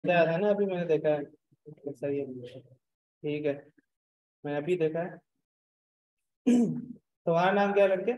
आया था ना, अभी मैंने देखा है। सही है, ठीक है, मैंने अभी देखा है। तुम्हारा नाम क्या है लड़के?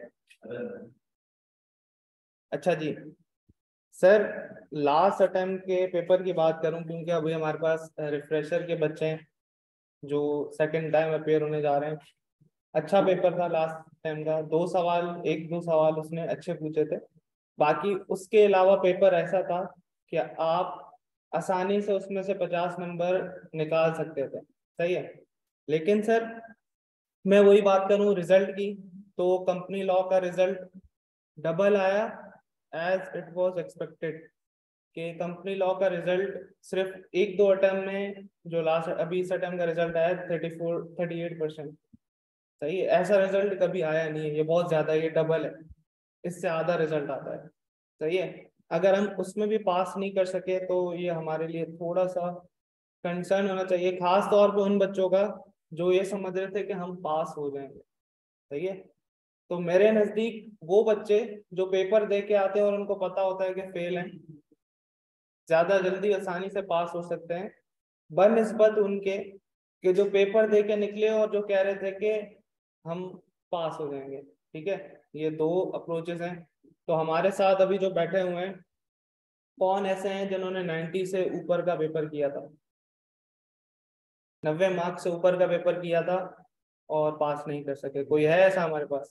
अच्छा जी। सर, लास्ट अटेम्प्ट के पेपर की बात करूं, क्योंकि अभी हमारे पास रिफ्रेशर के बच्चे हैं जो सेकंड टाइम अपेयर होने जा रहे हैं। अच्छा पेपर था लास्ट टाइम का, दो सवाल, एक दो सवाल उसने अच्छे पूछे थे। बाकी उसके अलावा पेपर ऐसा था कि आप आसानी से उसमें से 50 नंबर निकाल सकते थे। सही है। लेकिन सर, मैं वही बात करूं रिजल्ट की, तो कंपनी लॉ का रिजल्ट डबल आया एज इट वाज एक्सपेक्टेड। कि कंपनी लॉ का रिजल्ट सिर्फ एक दो अटेम्प्ट में, जो लास्ट अभी इस अटेम्प्ट का रिजल्ट आया 34-38%। सही है, ऐसा रिजल्ट कभी आया नहीं है, ये बहुत ज्यादा है, ये डबल है, इससे आधा रिजल्ट आता है। सही है। अगर हम उसमें भी पास नहीं कर सके तो ये हमारे लिए थोड़ा सा कंसर्न होना चाहिए, खास तौर पे उन बच्चों का जो ये समझ रहे थे कि हम पास हो जाएंगे। सही है। तो मेरे नजदीक वो बच्चे जो पेपर दे के आते हैं और उनको पता होता है कि फेल हैं, ज्यादा जल्दी आसानी से पास हो सकते हैं बनिस्बत उनके कि जो पेपर दे के निकले और जो कह रहे थे कि हम पास हो जाएंगे। ठीक है, ये दो अप्रोचेस हैं। तो हमारे साथ अभी जो बैठे हुए हैं, कौन ऐसे हैं जिन्होंने 90 से ऊपर का पेपर किया था, 90 मार्क्स से ऊपर का पेपर किया था और पास नहीं कर सके? कोई है ऐसा हमारे पास?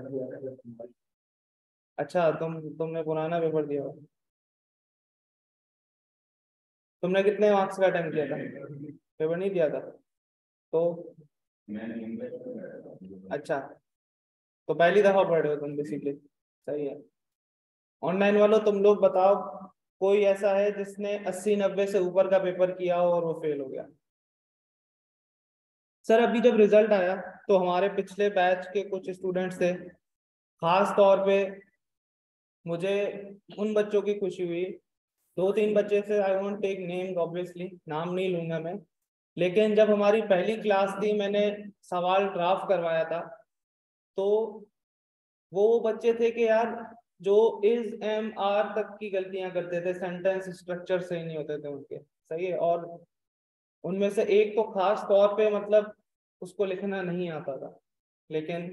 अच्छा, तुमने पुराना पेपर दिया हुआ। तुमने कितने मार्क्स का अटेम्प्ट किया था? पेपर नहीं दिया था तो? अच्छा, तो पहली दफा पढ़ रहे हो तुम बेसिकली। सही है। ऑनलाइन वालों, तुम लोग बताओ, कोई ऐसा है जिसने 80-90 से ऊपर का पेपर किया हो और वो फेल हो गया? सर, अभी जब रिजल्ट आया तो हमारे पिछले बैच के कुछ स्टूडेंट्स थे, खास तौर पे मुझे उन बच्चों की खुशी हुई। दो तीन बच्चे से, I won't take names obviously, नाम नहीं लूंगा मैं, लेकिन जब हमारी पहली क्लास थी, मैंने सवाल ड्राफ्ट करवाया था, तो वो बच्चे थे कि यार, जो इज एम आर तक की गलतियां करते थे, सेंटेंस स्ट्रक्चर सही नहीं होते थे उनके। सही है। और उनमें से एक तो खास तौर पे, मतलब उसको लिखना नहीं आता था, लेकिन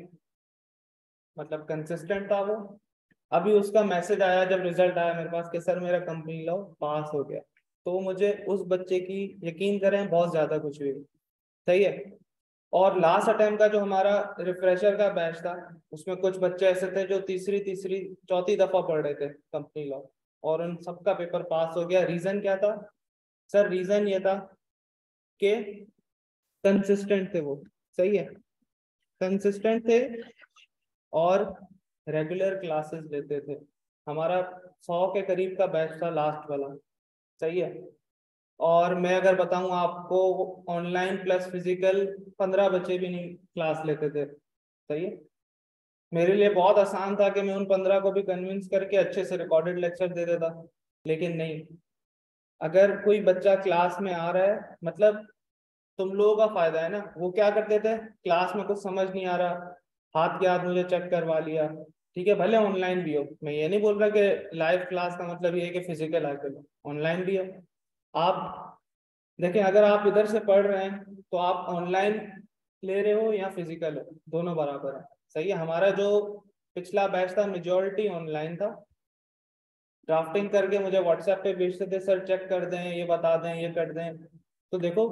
मतलब कंसिस्टेंट था वो। अभी उसका मैसेज आया जब रिजल्ट आया मेरे पास कि सर मेरा कंपनी लॉ पास हो गया, तो मुझे उस बच्चे की, यकीन करें, बहुत ज्यादा खुशी हुई। सही है। और लास्ट अटेम्प्ट का जो हमारा रिफ्रेशर का बैच था, उसमें कुछ बच्चे ऐसे थे जो तीसरी तीसरी चौथी दफा पढ़ रहे थे कंपनी लॉ, और उन सबका पेपर पास हो गया। रीजन क्या था? सर, रीजन ये था कि कंसिस्टेंट थे वो। सही है, कंसिस्टेंट थे और रेगुलर क्लासेस लेते थे। हमारा 100 के करीब का बैच था लास्ट वाला। सही है। और मैं अगर बताऊं आपको, ऑनलाइन प्लस फिजिकल 15 बच्चे भी नहीं क्लास लेते थे। सही है। मेरे लिए बहुत आसान था कि मैं उन 15 को भी कन्विंस करके अच्छे से रिकॉर्डेड लेक्चर दे देता, लेकिन नहीं। अगर कोई बच्चा क्लास में आ रहा है, मतलब तुम लोगों का फायदा है ना, वो क्या करते थे, क्लास में कुछ समझ नहीं आ रहा, हाथ के हाथ मुझे चेक करवा लिया। ठीक है, भले ऑनलाइन भी हो, मैं ये नहीं बोल रहा कि लाइव क्लास का मतलब ये है कि फिजिकल आके लो, ऑनलाइन भी है। आप देखें, अगर आप इधर से पढ़ रहे हैं तो आप ऑनलाइन ले रहे हो या फिजिकल हो, दोनों बराबर है। सही है। हमारा जो पिछला बैच था, मेजोरिटी ऑनलाइन था। ड्राफ्टिंग करके मुझे व्हाट्सएप पे भेजते थे, सर चेक कर दें, ये बता दें, ये कर दें। तो देखो,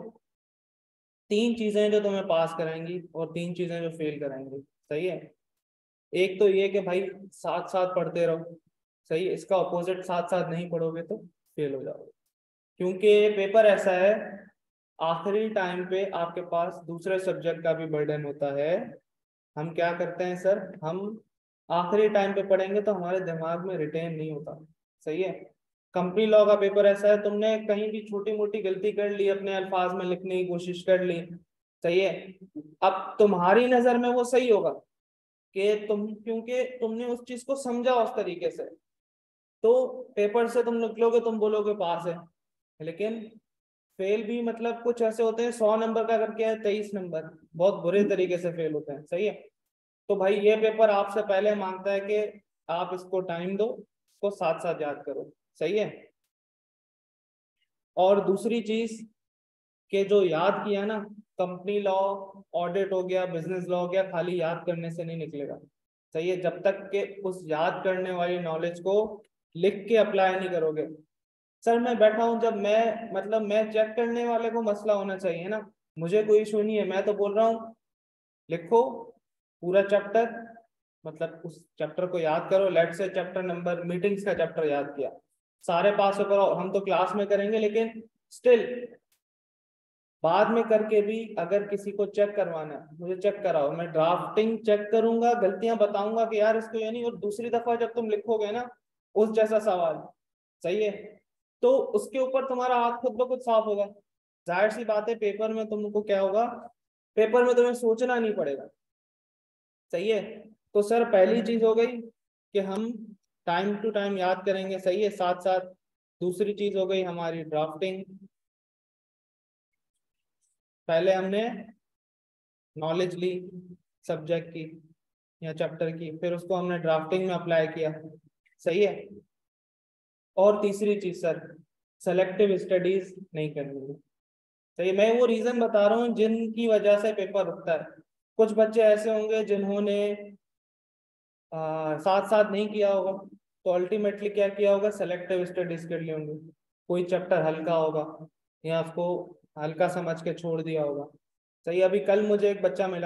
तीन चीजें जो तुम्हें पास कराएंगी और तीन चीजें जो फेल कराएंगी। सही है। एक तो ये कि भाई साथ साथ पढ़ते रहो। सही है। इसका अपोजिट, साथ साथ नहीं पढ़ोगे तो फेल हो जाओगे, क्योंकि पेपर ऐसा है, आखिरी टाइम पे आपके पास दूसरे सब्जेक्ट का भी बर्डन होता है। हम क्या करते हैं सर, हम आखिरी टाइम पे पढ़ेंगे तो हमारे दिमाग में रिटेन नहीं होता। सही है। कंपनी लॉ का पेपर ऐसा है, तुमने कहीं भी छोटी मोटी गलती कर ली, अपने अल्फाज में लिखने की कोशिश कर ली, सही है, अब तुम्हारी नजर में वो सही होगा कि तुम, क्योंकि तुमने उस चीज को समझा उस तरीके से, तो पेपर से तुम निकलोगे, तुम बोलोगे पास है। लेकिन फेल भी, मतलब कुछ ऐसे होते हैं 100 नंबर का करके है 23 नंबर, बहुत बुरे तरीके से फेल होते हैं। सही है। तो भाई ये पेपर आपसे पहले मांगता है कि आप इसको टाइम दो, इसको साथ साथ याद करो। सही है। और दूसरी चीज के जो याद किया ना, कंपनी लॉ, ऑडिट हो गया, बिजनेस लॉ हो गया, खाली याद करने से नहीं निकलेगा। सही है, जब तक के उस याद करने वाली नॉलेज को लिख के अप्लाई नहीं करोगे। सर मैं बैठा हूँ, जब मैं मतलब मैं चेक करने वाले को मसला होना चाहिए ना, मुझे कोई इशू नहीं है, मैं तो बोल रहा हूँ लिखो पूरा चैप्टर, मतलब उस चैप्टर को याद करो। Let say chapter number meetings का चैप्टर याद किया, सारे पास हो करो, हम तो क्लास में करेंगे, लेकिन स्टिल बाद में करके भी अगर किसी को चेक करवाना है, मुझे चेक कराओ, मैं ड्राफ्टिंग चेक करूंगा, गलतियां बताऊंगा कि यार इसको ये नहीं, और दूसरी दफा जब तुम लिखोगे ना उस जैसा सवाल, सही है, तो उसके ऊपर तुम्हारा हाथ खुद ब खुद साफ होगा। जाहिर सी बात है, पेपर में तुमको क्या होगा, पेपर में तुम्हें सोचना नहीं पड़ेगा। सही है, तो सर पहली चीज हो गई कि हम टाइम टू टाइम याद करेंगे, सही है, साथ साथ दूसरी चीज हो गई हमारी ड्राफ्टिंग। पहले हमने नॉलेज ली सब्जेक्ट की या चैप्टर की, फिर उसको हमने ड्राफ्टिंग में अप्लाई किया, सही है। और तीसरी चीज सर, सेलेक्टिव स्टडीज नहीं करनी है। सही है, मैं वो रीजन बता रहा हूँ जिनकी वजह से पेपर रुकता है। कुछ बच्चे ऐसे होंगे जिन्होंने साथ साथ नहीं किया होगा, तो अल्टीमेटली क्या किया होगा, सेलेक्टिव स्टडीज कर ली होंगी, कोई चैप्टर हल्का होगा या उसको हल्का समझ के छोड़ दिया होगा। सही, अभी कल मुझे एक बच्चा मिला,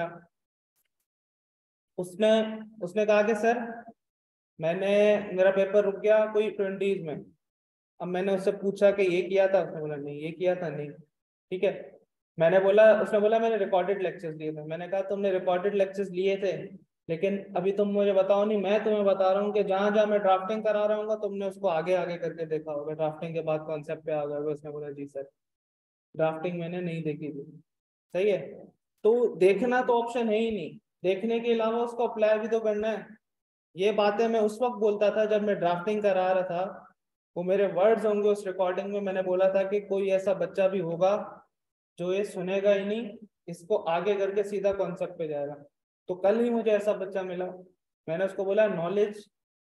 उसने उसने कहा कि सर मैंने मेरा पेपर रुक गया कोई 20s में। अब मैंने उससे पूछा कि ये किया था, उसने बोला नहीं, ये किया था नहीं। ठीक है, मैंने बोला, उसने बोला मैंने रिकॉर्डेड लेक्चर्स लिए थे। मैंने कहा तुमने रिकॉर्डेड लेक्चर्स लिए थे, लेकिन अभी तुम मुझे बताओ नहीं, मैं तुम्हें बता रहा हूँ कि जहां जहां मैं ड्राफ्टिंग करा रहा हूँ तुमने उसको आगे आगे करके देखा होगा, ड्राफ्टिंग के बाद कॉन्सेप्ट पे आ गया होगा। उसने बोला जी सर, ड्राफ्टिंग मैंने नहीं देखी थी। सही है, तो देखना तो ऑप्शन है ही नहीं, देखने के अलावा उसको अप्लाई भी तो करना है। ये बातें मैं उस वक्त बोलता था जब मैं ड्राफ्टिंग करा रहा था, वो मेरे वर्ड्स होंगे उस रिकॉर्डिंग में। मैंने बोला था कि कोई ऐसा बच्चा भी होगा जो ये सुनेगा ही नहीं, इसको आगे करके सीधा कॉन्सेप्ट पे जाएगा। तो कल ही मुझे ऐसा बच्चा मिला, मैंने उसको बोला नॉलेज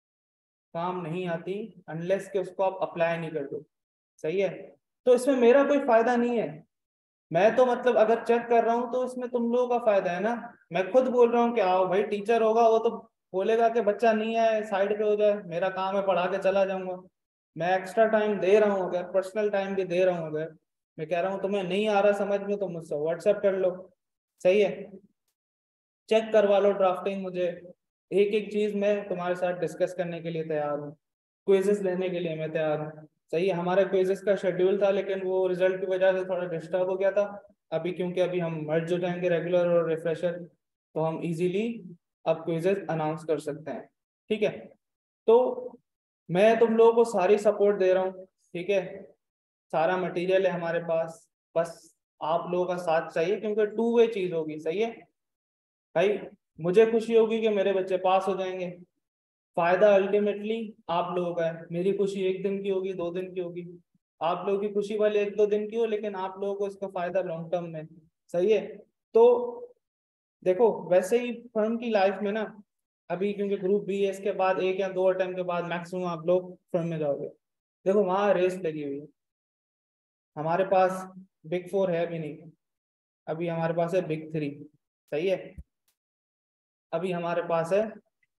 काम नहीं आती अनलेस कि उसको आप अप्लाई नहीं कर दो। सही है, तो इसमें मेरा कोई फायदा नहीं है। मैं तो मतलब अगर चेक कर रहा हूँ तो इसमें तुम लोगों का फायदा है ना। मैं खुद बोल रहा हूँ कि आओ भाई, टीचर होगा वो तो बोलेगा कि बच्चा नहीं आए साइड पे हो जाए, मेरा काम है पढ़ा के चला जाऊंगा। मैं एक्स्ट्रा टाइम दे रहा हूँ, अगर पर्सनल टाइम भी दे रहा हूँ, अगर मैं कह रहा हूँ तुम्हें नहीं आ रहा समझ में तो मुझसे व्हाट्सएप कर लो। सही है, चेक करवा लो ड्राफ्टिंग मुझे, एक एक चीज मैं तुम्हारे साथ डिस्कस करने के लिए तैयार हूँ, क्विजेस लेने के लिए मैं तैयार हूँ। सही है, हमारे क्विजेस का शेड्यूल था लेकिन वो रिजल्ट की वजह से थोड़ा डिस्टर्ब हो गया था। अभी क्योंकि अभी हम मर्ज हो जाएंगे रेगुलर और रिफ्रेशर, तो हम इजीली अब क्विजेस अनाउंस कर सकते हैं। ठीक है, तो मैं तुम लोगों को सारी सपोर्ट दे रहा हूँ, ठीक है, सारा मटेरियल है हमारे पास, बस आप लोगों का साथ चाहिए, क्योंकि टू वे चीज होगी। सही है भाई, मुझे खुशी होगी कि मेरे बच्चे पास हो जाएंगे, फायदा अल्टीमेटली आप लोगों का है। मेरी खुशी एक दिन की होगी, 2 दिन की होगी, आप लोगों की खुशी वाले 1-2 दिन की हो, लेकिन आप लोगों को इसका फायदा लॉन्ग टर्म में। सही है, तो देखो वैसे ही फर्म की लाइफ में ना, अभी क्योंकि ग्रुप बी है, इसके बाद 1 या 2 अटेम्प्ट के बाद मैक्सिमम आप लोग फर्म में जाओगे। देखो वहां रेस लगी हुई है, हमारे पास बिग 4 है भी नहीं, अभी हमारे पास है बिग 3। सही है, अभी हमारे पास है,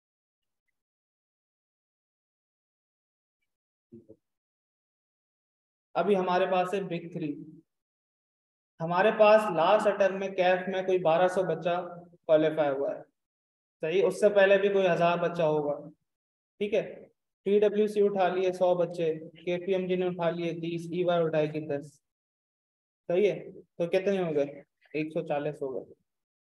अभी हमारे पास है बिग 3। हमारे पास लास्ट अटेम्प्ट में कैफ में कोई 1200 बच्चा क्वालिफाई हुआ है। सही, उससे पहले भी कोई 1000 बच्चा होगा। ठीक है, PWC उठा लिए 100 बच्चे, KPMG ने उठा लिए 30, EY उठाएगी 10। सही है, तो कितने हो गए, 140 हो गए।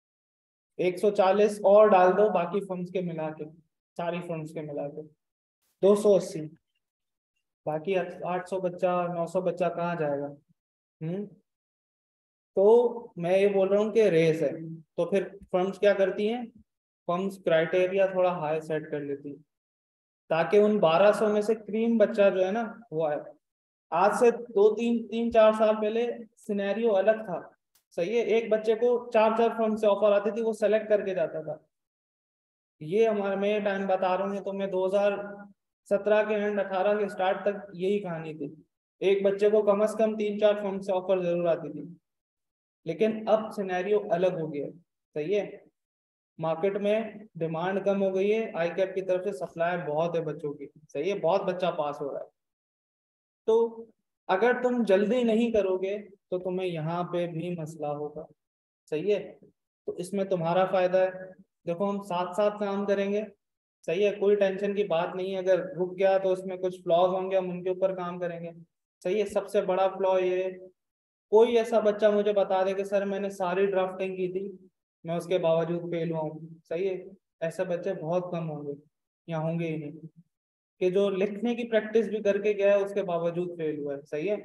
140 और डाल दो बाकी फर्म्स के मिला के, सारी फर्म्स के मिला के 280, बाकी 800 बच्चा 900 बच्चा कहाँ जाएगा। हम्म, तो मैं ये बोल रहा हूँ कि रेस है, तो फिर फर्म्स क्या करती हैं, फर्म्स क्राइटेरिया थोड़ा हाई सेट कर लेती हैं, ताकि उन 1200 में से क्रीम बच्चा जो है ना वो आए। आज से 2 3 3 4 साल पहले सिनेरियो अलग था। सही है, एक बच्चे को 4 4 फर्म से ऑफर आती थी, वो सेलेक्ट करके जाता था। ये हमारे, मैं टाइम बता रहा हूँ तो मैं 2017 के एंड 18 के स्टार्ट तक यही कहानी थी। एक बच्चे को कम से कम 3-4 फर्म से ऑफर जरूर आती थी। लेकिन अब सिनेरियो अलग हो गया है, सही है। मार्केट में डिमांड कम हो गई है, आई कैप की तरफ से सप्लाई बहुत है बच्चों की, सही है, बहुत बच्चा पास हो रहा है। तो अगर तुम जल्दी नहीं करोगे तो तुम्हें यहाँ पे भी मसला होगा, सही है। तो इसमें तुम्हारा फायदा है, देखो हम साथ साथ काम करेंगे, सही है, कोई टेंशन की बात नहीं है। अगर रुक गया तो उसमें कुछ फ्लॉज होंगे, हम उनके ऊपर काम करेंगे, सही है। सबसे बड़ा फ्लॉ ये, कोई ऐसा बच्चा मुझे बता दे कि सर मैंने सारी ड्राफ्टिंग की थी, मैं उसके बावजूद फेल हुआ हूँ, सही है। ऐसे बच्चे बहुत कम होंगे या होंगे ही नहीं, कि जो लिखने की प्रैक्टिस भी करके गया है उसके बावजूद फेल हुआ है, सही है।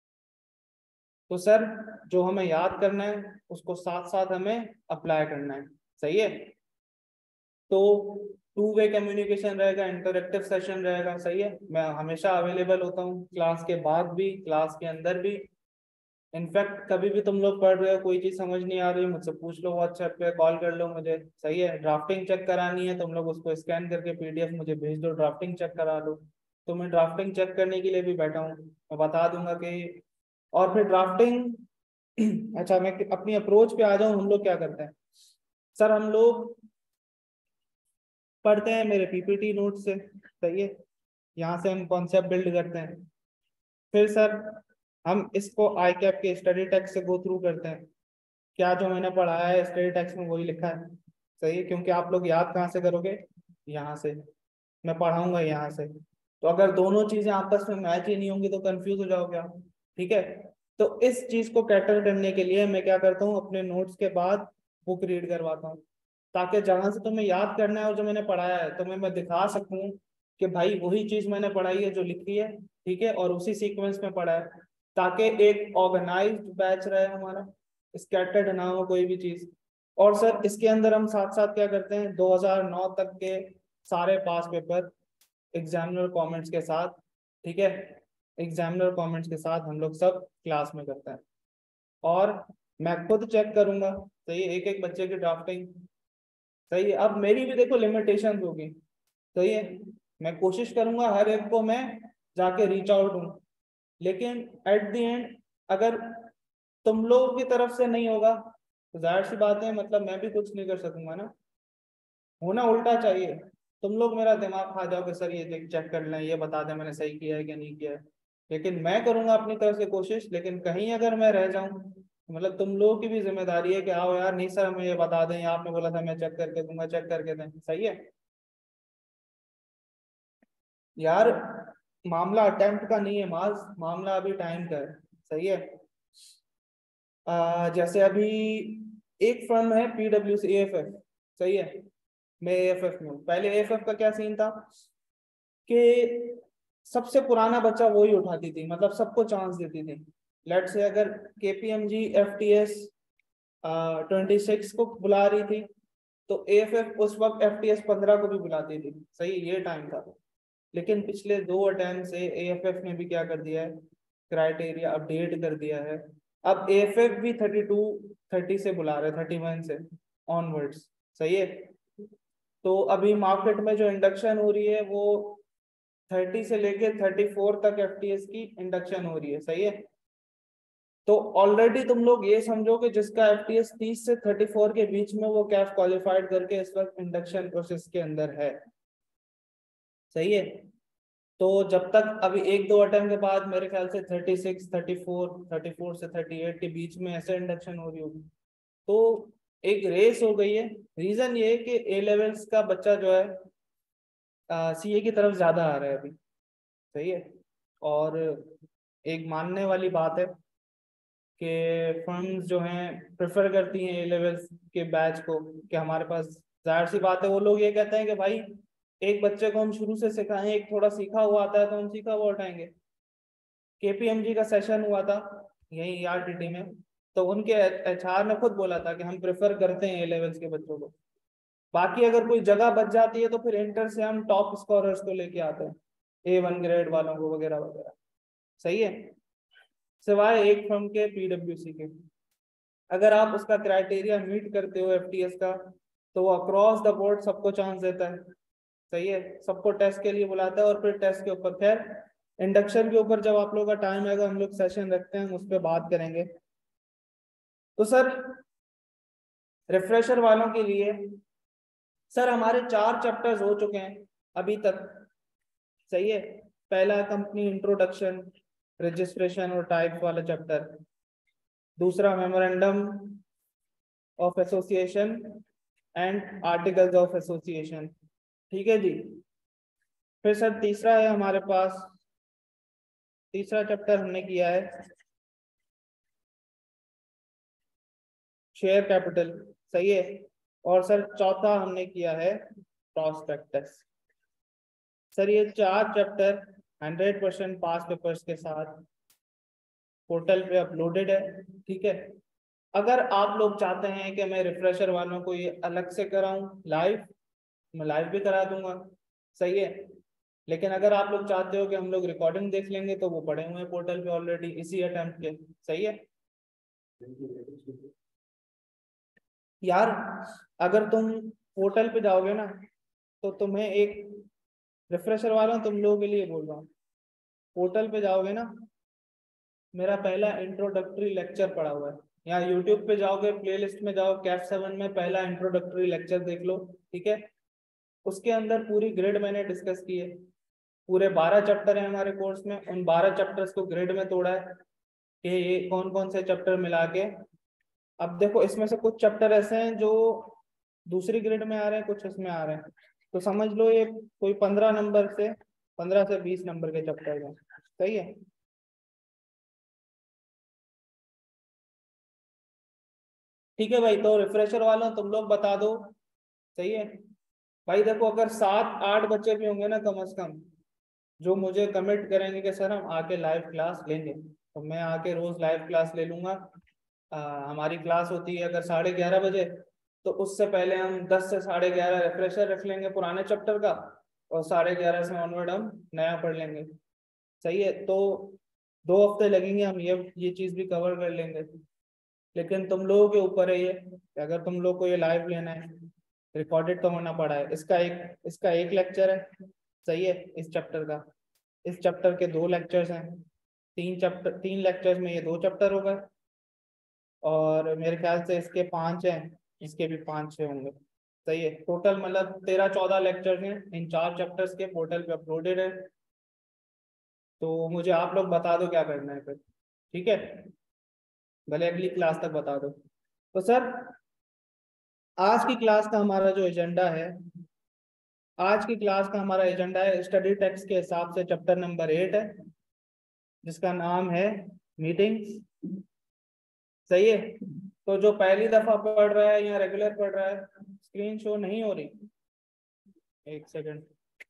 तो सर जो हमें याद करना है उसको साथ साथ हमें अप्लाई करना है, सही है। तो टू वे कम्युनिकेशन रहेगा, इंटरेक्टिव सेशन रहेगा, सही है। मैं हमेशा अवेलेबल होता हूँ, क्लास के बाद भी, क्लास के अंदर भी। इनफैक्ट कभी भी तुम लोग पढ़ रहे हो, कोई चीज समझ नहीं आ रही, मुझसे पूछ लो, व्हाट्सएप पे कॉल कर लो मुझे, सही है। ड्राफ्टिंग चेक करानी है, तुम लोग उसको स्कैन करके पीडीएफ मुझे भेज दो, ड्राफ्टिंग चेक करा लो। तो मैं ड्राफ्टिंग चेक करने के लिए भी बैठा हूँ, मैं बता दूंगा कि, और फिर ड्राफ्टिंग अच्छा मैं अपनी अप्रोच पे आ जाऊँ, हम लोग क्या करते हैं सर, हम लोग पढ़ते हैं मेरे पीपीटी नोट से, सही है। यहाँ से हम कॉन्सेप्ट बिल्ड करते हैं, फिर सर हम इसको आई कैप के स्टडी टेक्स्ट से गो थ्रू करते हैं, क्या जो मैंने पढ़ाया है स्टडी टेक्स्ट में वही लिखा है, सही है। क्योंकि आप लोग याद कहाँ से करोगे, यहाँ से, मैं पढ़ाऊंगा यहाँ से। तो अगर दोनों चीजें आपस में मैच ही नहीं होंगी तो कंफ्यूज हो जाओगे आप, ठीक है। तो इस चीज को कैटर करने के लिए मैं क्या करता हूँ, अपने नोट्स के बाद बुक रीड करवाता हूँ, ताकि जहां से तुम्हें याद करना है और जो मैंने पढ़ाया है तुम्हें मैं दिखा सकूं कि भाई वही चीज मैंने पढ़ाई है जो लिखी है, ठीक है, और उसी सीक्वेंस में पढ़ा है, ताकि एक ऑर्गेनाइज्ड बैच रहे हमारा, स्कैटर्ड ना हो कोई भी चीज। और सर इसके अंदर हम साथ साथ क्या करते हैं, 2009 तक के सारे पास पेपर एग्जामिनर कमेंट्स के साथ, ठीक है, एग्जामिनर कमेंट्स के साथ हम लोग सब क्लास में करते हैं। और मैं खुद चेक करूंगा, सही है, एक एक बच्चे की ड्राफ्टिंग, सही है। अब मेरी भी देखो लिमिटेशन होगी, सही है, मैं कोशिश करूंगा हर एक को मैं जाके रीच आउट हूँ, लेकिन एट द एंड अगर तुम लोगों की तरफ से नहीं होगा तो जाहिर सी बात है, मतलब मैं भी कुछ नहीं कर सकूंगा ना। होना उल्टा चाहिए, तुम लोग मेरा दिमाग खा जाओगे, सर ये चेक कर लें, ये बता दें मैंने सही किया है कि नहीं किया है। लेकिन मैं करूंगा अपनी तरफ से कोशिश, लेकिन कहीं अगर मैं रह जाऊं तो मतलब तुम लोगों की भी जिम्मेदारी है कि आओ यार, नहीं सर हमें ये बता दें, आपने बोला था मैं चेक करके दूंगा, चेक करके दें, सही है यार। मामला अटेम्प्ट का नहीं है मास, मामला अभी टाइम का है, सही है। जैसे अभी एक फर्म है पीडब्ल्यूसी एएफएफ, सही है, मैं एएफएफ में हूँ। पहले एएफएफ का क्या सीन था कि सबसे पुराना बच्चा वो ही उठाती थी, मतलब सबको चांस देती थी। लेट से अगर केपीएमजी एफटीएस 26 को बुला रही थी तो एएफएफ उस वक्त एफटीएस 15 को भी बुलाती थी, सही, ये टाइम था। लेकिन पिछले 2 अटेम्प्ट से एएफएफ ने भी क्या कर दिया है, क्राइटेरिया अपडेट कर दिया है। अब एएफएफ भी 30 से बुला रहे, 31 से ऑनवर्ड्स, सही है। तो अभी मार्केट में जो इंडक्शन हो रही है वो 30 से लेके 34 तक एफटीएस की इंडक्शन हो रही है, सही है। तो ऑलरेडी तुम लोग ये समझो कि जिसका एफटीएस 30 से 34 के बीच में, वो कैफ क्वालिफाइड करके इस वक्त इंडक्शन प्रोसेस के अंदर है, सही है। तो जब तक अभी 1-2 अटेम्प्ट के बाद मेरे ख्याल से 36, 34 से 38 के बीच में ऐसे इंडक्शन हो रही होगी, तो एक रेस हो गई है। रीजन ये है कि ए लेवल्स का बच्चा जो है सीए की तरफ ज्यादा आ रहा है अभी, सही है। और एक मानने वाली बात है कि फर्म्स जो हैं प्रेफर करती हैं ए लेवल्स के बैच को, कि हमारे पास, जाहिर सी बात है वो लोग ये कहते हैं कि भाई एक बच्चे को हम शुरू से सिखाएं, एक थोड़ा सीखा हुआ आता है तो हम सीखा हुआ उठाएंगे। केपीएमजी का सेशन हुआ था यही आरटीटी में, तो उनके एचआर ने खुद बोला था कि हम प्रेफर करते हैं ए लेवल्स के बच्चों को। बाकी अगर कोई जगह बच जाती है तो फिर इंटर से हम टॉप स्कोरर्स को लेके आते हैं, A1 ग्रेड वालों को वगैरह वगैरह, सही है, सिवाय एक फर्म के पीडब्ल्यूसी के। अगर आप उसका क्राइटेरिया मीट करते हो एफटीएस का, तो वो अक्रॉस द बोर्ड सबको चांस देता है, सही है, सबको टेस्ट के लिए बुलाता है, और फिर टेस्ट के ऊपर खैर इंडक्शन के ऊपर जब आप लोग का टाइम आएगा हम लोग सेशन रखते हैं, हम उस पर बात करेंगे। तो सर रिफ्रेशर वालों के लिए सर हमारे 4 चैप्टर्स हो चुके हैं अभी तक, सही है। पहला कंपनी इंट्रोडक्शन, रजिस्ट्रेशन और टाइप वाला चैप्टर। दूसरा memorandum of association and articles of association, ठीक है जी। फिर सर तीसरा है हमारे पास, तीसरा चैप्टर हमने किया है शेयर कैपिटल, सही है। और सर चौथा हमने किया है प्रॉस्पेक्टस। सर ये 4 चैप्टर 100% पास पेपर्स के साथ पोर्टल पे अपलोडेड है, ठीक है। अगर आप लोग चाहते हैं कि मैं रिफ्रेशर वालों को ये अलग से कराऊं लाइव, मैं लाइव भी करा दूंगा, सही है। लेकिन अगर आप लोग चाहते हो कि हम लोग रिकॉर्डिंग देख लेंगे तो वो पड़े हुए हैं पोर्टल पे ऑलरेडी इसी अटेम्प्ट के, सही है यार। अगर तुम पोर्टल पे जाओगे ना तो तुम्हें एक रिफ्रेशर वाला तुम लोगों के लिए बोल रहा हूँ, पोर्टल पे जाओगे ना, मेरा पहला इंट्रोडक्टरी लेक्चर पड़ा हुआ है। यहाँ यूट्यूब पे जाओगे, प्लेलिस्ट में जाओ, कैफ 7 में पहला इंट्रोडक्टरी लेक्चर देख लो, ठीक है। उसके अंदर पूरी ग्रिड मैंने डिस्कस की है। पूरे 12 चैप्टर है हमारे कोर्स में, उन 12 चैप्टर्स को ग्रिड में तोड़ा है कि ये कौन कौन से चैप्टर मिला के। अब देखो इसमें से कुछ चैप्टर ऐसे हैं जो दूसरी ग्रिड में आ रहे हैं, कुछ इसमें आ रहे हैं, तो समझ लो ये कोई 15 नंबर से 15 से 20 नंबर के चैप्टर हैं, सही है। ठीक है भाई, तो रिफ्रेशर वाला तुम लोग बता दो, सही है भाई। देखो अगर 7-8 बच्चे भी होंगे ना कम से कम, जो मुझे कमिट करेंगे कि सर हम आके लाइव क्लास लेंगे, तो मैं आके रोज लाइव क्लास ले लूंगा। हमारी क्लास होती है अगर 11:30 बजे, तो उससे पहले हम 10 से 11:30 रिफ्रेशर रख लेंगे पुराने चैप्टर का, और 11:30 से ऑनवर्ड हम नया पढ़ लेंगे, सही है। तो 2 हफ्ते लगेंगे, हम ये चीज़ भी कवर कर लेंगे। लेकिन तुम लोगों के ऊपर है ये कि अगर तुम लोग को ये लाइव लेना है, रिकॉर्डेड तो होना पड़ा है। इसका एक लेक्चर है, सही है, इस चैप्टर का। इस चैप्टर के 2 लेक्चर्स हैं, 3 लेक्चर्स में ये 2 चैप्टर हो गए, और मेरे ख्याल से इसके 5 हैं, इसके भी 5-6 होंगे, सही है। टोटल मतलब 13-14 लेक्चर्स हैं, इन 4 चैप्टर्स के पोर्टल पे अपलोडेड है। तो मुझे आप लोग बता दो क्या करना है फिर, ठीक है, भले अगली क्लास तक बता दो। तो सर आज की क्लास का हमारा जो एजेंडा है, आज की क्लास का हमारा एजेंडा है स्टडी टेक्स्ट के हिसाब से चैप्टर नंबर 8 है, जिसका नाम है मीटिंग्स, सही है। तो जो पहली दफा पढ़ रहा है या रेगुलर पढ़ रहा है, स्क्रीन शो नहीं हो रही, एक सेकंड।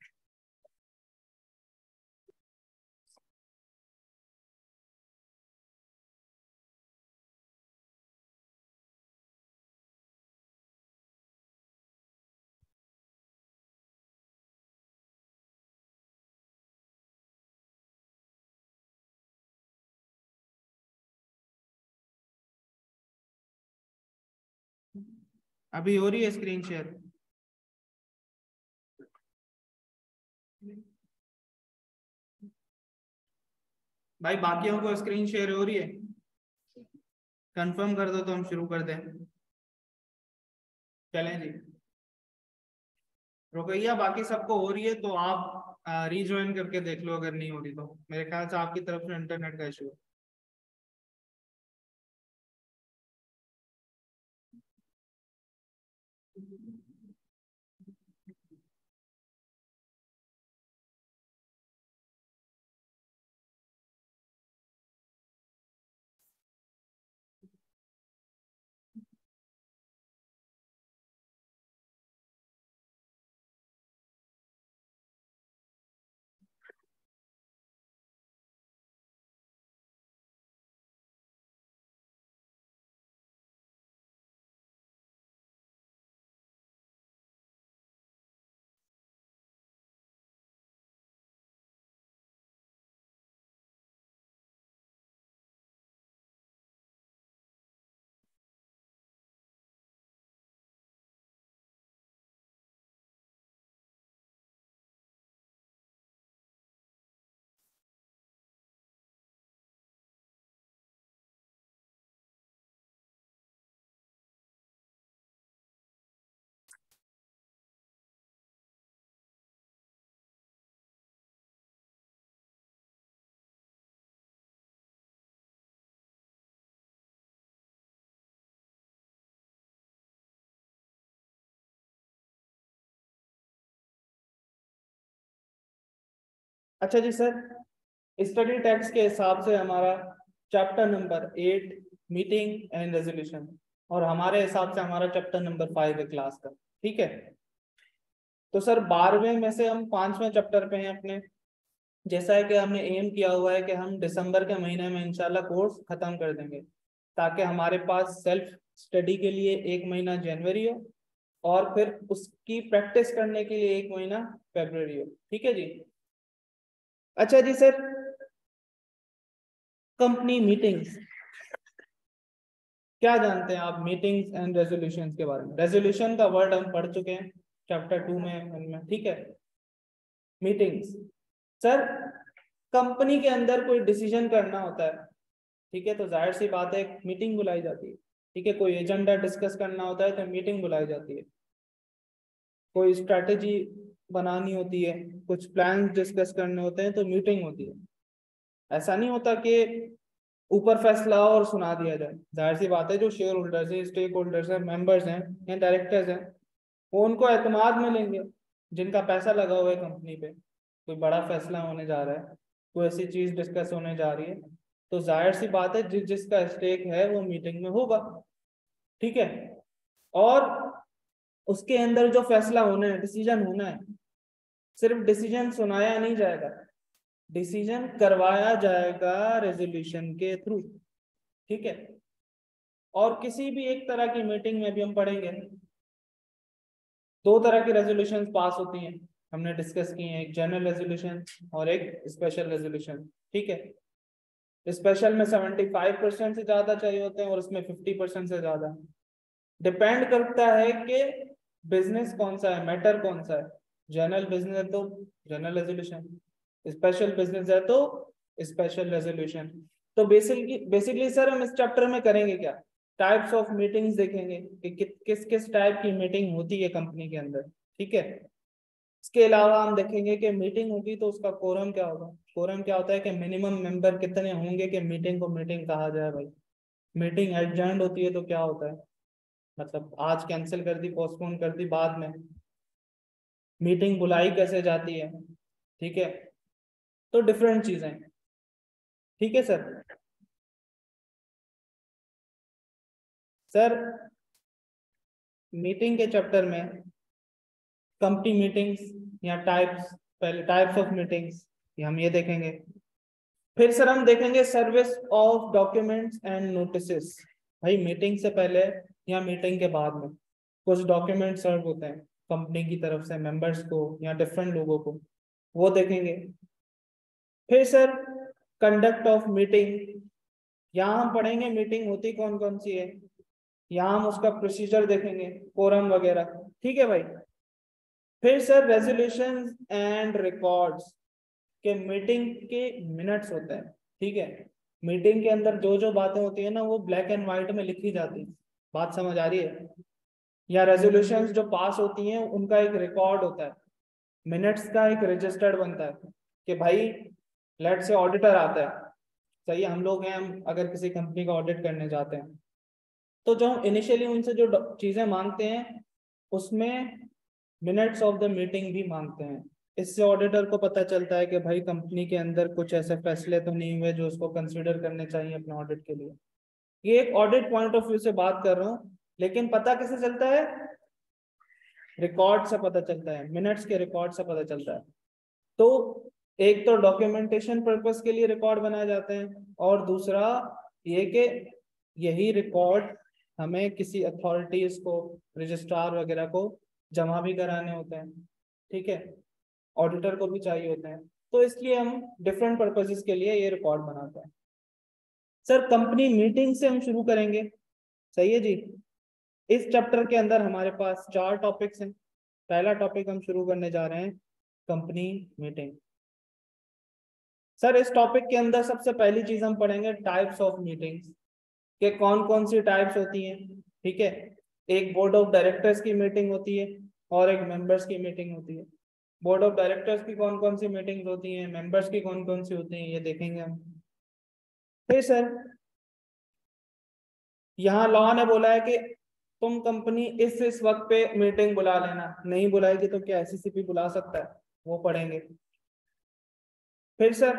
अभी हो रही है स्क्रीन शेयर भाई? बाकियों को स्क्रीन शेयर हो रही है? कंफर्म कर दो तो हम शुरू कर दें। चलें जी, रुकैया बाकी सबको हो रही है तो आप रीज्वाइन करके देख लो, अगर नहीं हो रही तो मेरे ख्याल से आपकी तरफ से इंटरनेट का इशू है। अच्छा जी सर, स्टडी टेक्स्ट के हिसाब से हमारा chapter number 8 meeting and resolution, और हमारे हिसाब से हमारा चैप्टर नंबर 5 है क्लास का, ठीक है। तो सर 12वें में से हम 5वें चैप्टर पे हैं अपने। जैसा है कि हमने एम किया हुआ है कि हम दिसंबर के महीने में इंशाल्लाह कोर्स खत्म कर देंगे, ताकि हमारे पास सेल्फ स्टडी के लिए 1 महीना जनवरी हो और फिर उसकी प्रैक्टिस करने के लिए 1 महीना फरवरी हो, ठीक है जी। अच्छा जी सर, कंपनी मीटिंग्स, क्या जानते हैं आप मीटिंग्स एंड रेजोल्यूशन के बारे में? रेजोल्यूशन का वर्ड हम पढ़ चुके हैं चैप्टर 2 में, ठीक है। मीटिंग्स, सर कंपनी के अंदर कोई डिसीजन करना होता है, ठीक है, तो जाहिर सी बात है एक मीटिंग बुलाई जाती है, ठीक है। कोई एजेंडा डिस्कस करना होता है तो मीटिंग बुलाई जाती है। कोई स्ट्रैटेजी बनानी होती है, कुछ प्लान डिस्कस करने होते हैं तो मीटिंग होती है। ऐसा नहीं होता कि ऊपर फैसला और सुना दिया जाए। जाहिर सी बात है जो शेयर होल्डर्स है, स्टेक होल्डर्स है, मेंबर्स हैं या डायरेक्टर्स हैं, वो उनको एतमाद में लेंगे, जिनका पैसा लगा हुआ है कंपनी पे। कोई बड़ा फैसला होने जा रहा है, कोई ऐसी चीज डिस्कस होने जा रही है, तो जाहिर सी बात है जिसका स्टेक है वो मीटिंग में होगा, ठीक है। और उसके अंदर जो फैसला होना है, डिसीजन होना है, सिर्फ डिसीजन सुनाया नहीं जाएगा, डिसीजन करवाया जाएगा रेजोल्यूशन के थ्रू, ठीक है। और किसी भी एक तरह की मीटिंग में भी हम पढ़ेंगे 2 तरह की रेजोल्यूशन पास होती हैं, हमने डिस्कस की हैं, एक जनरल रेजोल्यूशन और एक स्पेशल रेजोल्यूशन, ठीक है। स्पेशल में 75% से ज्यादा चाहिए होते हैं और उसमें 50% से ज्यादा। डिपेंड करता है कि बिजनेस कौन सा है, मैटर कौन सा है। जनरल बिजनेस है तो जनरल रेजोल्यूशन, स्पेशल बिजनेस है तो स्पेशल रेजोल्यूशन। तो बेसिकली सर हम इस चैप्टर में करेंगे क्या, टाइप्स ऑफ मीटिंग्स देखेंगे कि किस किस टाइप की मीटिंग होती है कंपनी के अंदर, ठीक है। इसके अलावा हम देखेंगे कि मीटिंग होगी तो उसका कोरम क्या होगा। कोरम क्या होता है कि मिनिमम मेंबर कितने होंगे कि मीटिंग को मीटिंग कहा जाए भाई। मीटिंग एडजर्न होती है तो क्या होता है, मतलब आज कैंसिल कर दी, पोस्टपोन कर दी बाद में। मीटिंग बुलाई कैसे जाती है, ठीक है। तो डिफरेंट चीजें, ठीक है सर। सर मीटिंग के चैप्टर में कंपनी मीटिंग्स या टाइप्स, पहले टाइप्स ऑफ मीटिंग्स ये हम ये देखेंगे। फिर सर हम देखेंगे service of documents and notices. भाई मीटिंग से पहले या मीटिंग के बाद में कुछ डॉक्यूमेंट सर्व होते हैं कंपनी की तरफ से मेंबर्स को या डिफरेंट लोगों को, वो देखेंगे। फिर सर कंडक्ट ऑफ मीटिंग, यहाँ हम पढ़ेंगे मीटिंग होती कौन कौन सी है, यहाँ हम उसका प्रोसीजर देखेंगे, कोरम वगैरह, ठीक है भाई। फिर सर रेजोल्यूशन एंड रिकॉर्ड्स के मीटिंग के मिनट्स होते हैं, ठीक है। मीटिंग के अंदर जो जो बातें होती है ना वो ब्लैक एंड व्हाइट में लिखी जाती है, बात समझ आ रही है। या रेजोल्यूशंस जो पास होती हैं उनका एक रिकॉर्ड होता है, मिनट्स का एक रजिस्टर्ड बनता है कि भाई लेट से ऑडिटर आता है, सही है, हम लोग हैं, हम अगर किसी कंपनी का ऑडिट करने जाते हैं तो जो हम इनिशियली उनसे जो चीजें मांगते हैं उसमें मिनट्स ऑफ द मीटिंग भी मांगते हैं। इससे ऑडिटर को पता चलता है कि भाई कंपनी के अंदर कुछ ऐसे फैसले तो नहीं हुए जो उसको कंसिडर करने चाहिए अपने ऑडिट के लिए। ये एक ऑडिट पॉइंट ऑफ व्यू से बात कर रहा हूँ, लेकिन पता कैसे चलता है, रिकॉर्ड से पता चलता है, मिनट्स के रिकॉर्ड से पता चलता है। तो एक तो डॉक्यूमेंटेशन पर्पस के लिए रिकॉर्ड बनाए जाते हैं, और दूसरा ये कि यही रिकॉर्ड हमें किसी अथॉरिटीज को, रजिस्ट्रार वगैरह को जमा भी कराने होते हैं, ठीक है। ऑडिटर को भी चाहिए होते हैं, तो इसलिए हम डिफरेंट पर्पसेस के लिए ये रिकॉर्ड बनाते हैं। सर कंपनी मीटिंग से हम शुरू करेंगे, सही है जी। इस चैप्टर के अंदर हमारे पास 4 टॉपिक्स हैं। पहला टॉपिक हम शुरू करने जा रहे हैं कंपनी मीटिंग। सर इस टॉपिक के अंदर सबसे पहली चीज हम पढ़ेंगे टाइप्स ऑफ मीटिंग्स के कौन कौन सी टाइप्स होती हैं, ठीक है। एक बोर्ड ऑफ डायरेक्टर्स की मीटिंग होती है और एक मेंबर्स की मीटिंग होती है। बोर्ड ऑफ डायरेक्टर्स की कौन कौन सी मीटिंग्स होती हैं, मेंबर्स की कौन कौन सी होती हैं, ये देखेंगे हम। फिर सर यहाँ लॉ ने बोला है कि तुम कंपनी इस वक्त पे मीटिंग बुला लेना, नहीं बुलाएगी तो क्या एससीसीपी बुला सकता है, वो पढ़ेंगे। फिर sir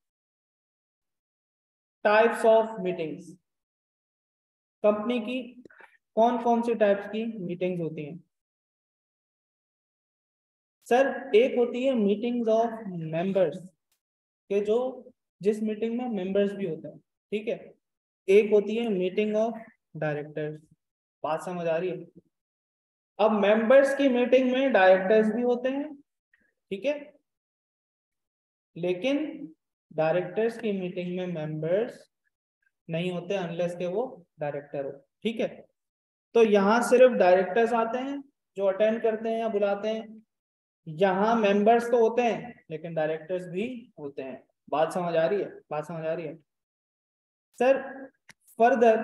types of meetings, company की कौन कौन सी टाइप्स की मीटिंग्स होती हैं? सर एक होती है मीटिंग्स ऑफ मेंबर्स के, जो जिस मीटिंग में मेंबर्स भी होते हैं, ठीक है। एक होती है मीटिंग ऑफ डायरेक्टर्स। बात समझ आ रही है? अब मेंबर्स की मीटिंग में डायरेक्टर्स भी होते हैं, ठीक है, लेकिन डायरेक्टर्स की मीटिंग में मेंबर्स नहीं होते अनलेस के वो डायरेक्टर हो, ठीक है। तो यहाँ सिर्फ डायरेक्टर्स आते हैं जो अटेंड करते हैं या बुलाते हैं। यहाँ मेंबर्स तो होते हैं लेकिन डायरेक्टर्स भी होते हैं। बात समझ आ रही है? बात समझ आ रही है sir? Further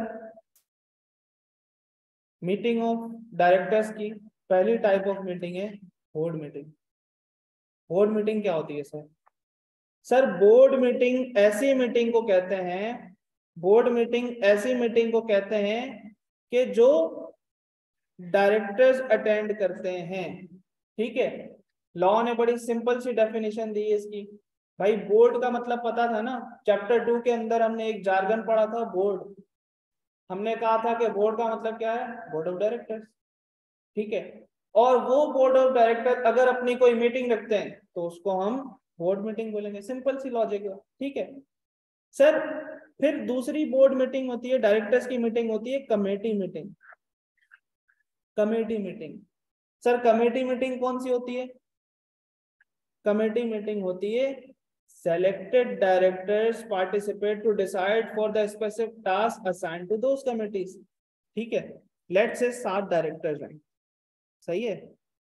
meeting of directors की पहली टाइप ऑफ मीटिंग है बोर्ड मीटिंग। बोर्ड मीटिंग क्या होती है सर? सर बोर्ड मीटिंग ऐसी मीटिंग को कहते हैं, बोर्ड मीटिंग ऐसी मीटिंग को कहते हैं कि जो डायरेक्टर्स अटेंड करते हैं, ठीक है। लॉ ने बड़ी सिंपल सी डेफिनेशन दी है इसकी। भाई बोर्ड का मतलब पता था ना, चैप्टर 2 के अंदर हमने एक जार्गन पढ़ा था बोर्ड। हमने कहा था कि बोर्ड का मतलब क्या है? बोर्ड ऑफ डायरेक्टर्स, ठीक है। और वो बोर्ड ऑफ डायरेक्टर अगर अपनी कोई मीटिंग रखते हैं तो उसको हम बोर्ड मीटिंग बोलेंगे। सिंपल सी लॉजिक है, ठीक है सर। फिर दूसरी बोर्ड मीटिंग होती है, डायरेक्टर्स की मीटिंग होती है committee meeting. Committee meeting sir, committee meeting कौन सी होती है? कमेटी मीटिंग होती है selected directors participate to decide for the specific task assigned to those committees, ठीक है। लेट्स से 7 डायरेक्टर्स हैं, सही है,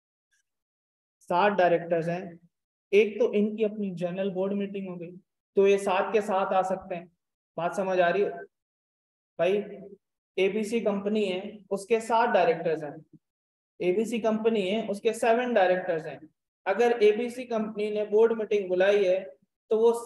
7 डायरेक्टर्स हैं। एक तो इनकी अपनी जनरल बोर्ड मीटिंग हो गई, तो ये 7 के 7 आ सकते हैं। बात समझ आ रही है भाई? एबीसी कंपनी है, उसके 7 डायरेक्टर्स हैं। एबीसी कंपनी है, उसके 7 डायरेक्टर्स हैं। अगर एबीसी कंपनी ने बोर्ड मीटिंग बुलाई है तो वो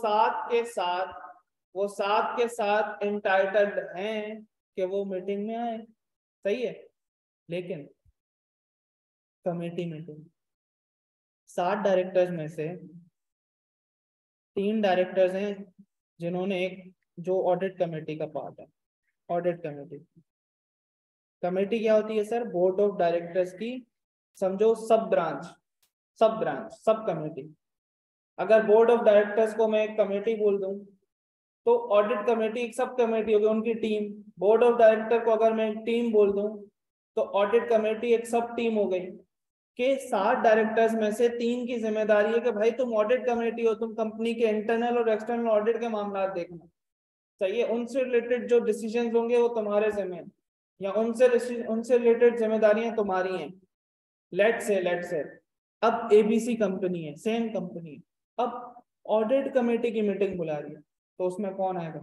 7 के साथ इंटाइटल्ड हैं कि वो मीटिंग में आए, सही है। लेकिन कमेटी मीटिंग 7 डायरेक्टर्स में से 3 डायरेक्टर्स हैं जिन्होंने एक, जो ऑडिट कमेटी का पार्ट है। ऑडिट कमेटी, कमेटी क्या होती है सर? बोर्ड ऑफ डायरेक्टर्स की समझो सब ब्रांच, सब कमेटी। अगर बोर्ड ऑफ डायरेक्टर्स को मैं एक कमेटी बोल दूं तो ऑडिट कमेटी एक सब कमेटी होगी, उनकी टीम। बोर्ड ऑफ डायरेक्टर को अगर मैं एक टीम बोल दूं तो ऑडिट कमेटी एक सब टीम हो गई। कि 7 डायरेक्टर्स में से 3 की जिम्मेदारी है कि भाई तुम ऑडिट कमेटी हो, तुम कंपनी के इंटरनल और एक्सटर्नल ऑडिट के मामला देखना, सही है। उनसे रिलेटेड जो डिसीजन होंगे वो तुम्हारे जिम्मे हैं, या उनसे रिलेटेड जिम्मेदारियां तुम्हारी हैं। लेट्स से अब एबीसी कंपनी है, सेम कंपनी है, अब ऑडिट कमेटी की मीटिंग बुला रही है, तो उसमें कौन आएगा?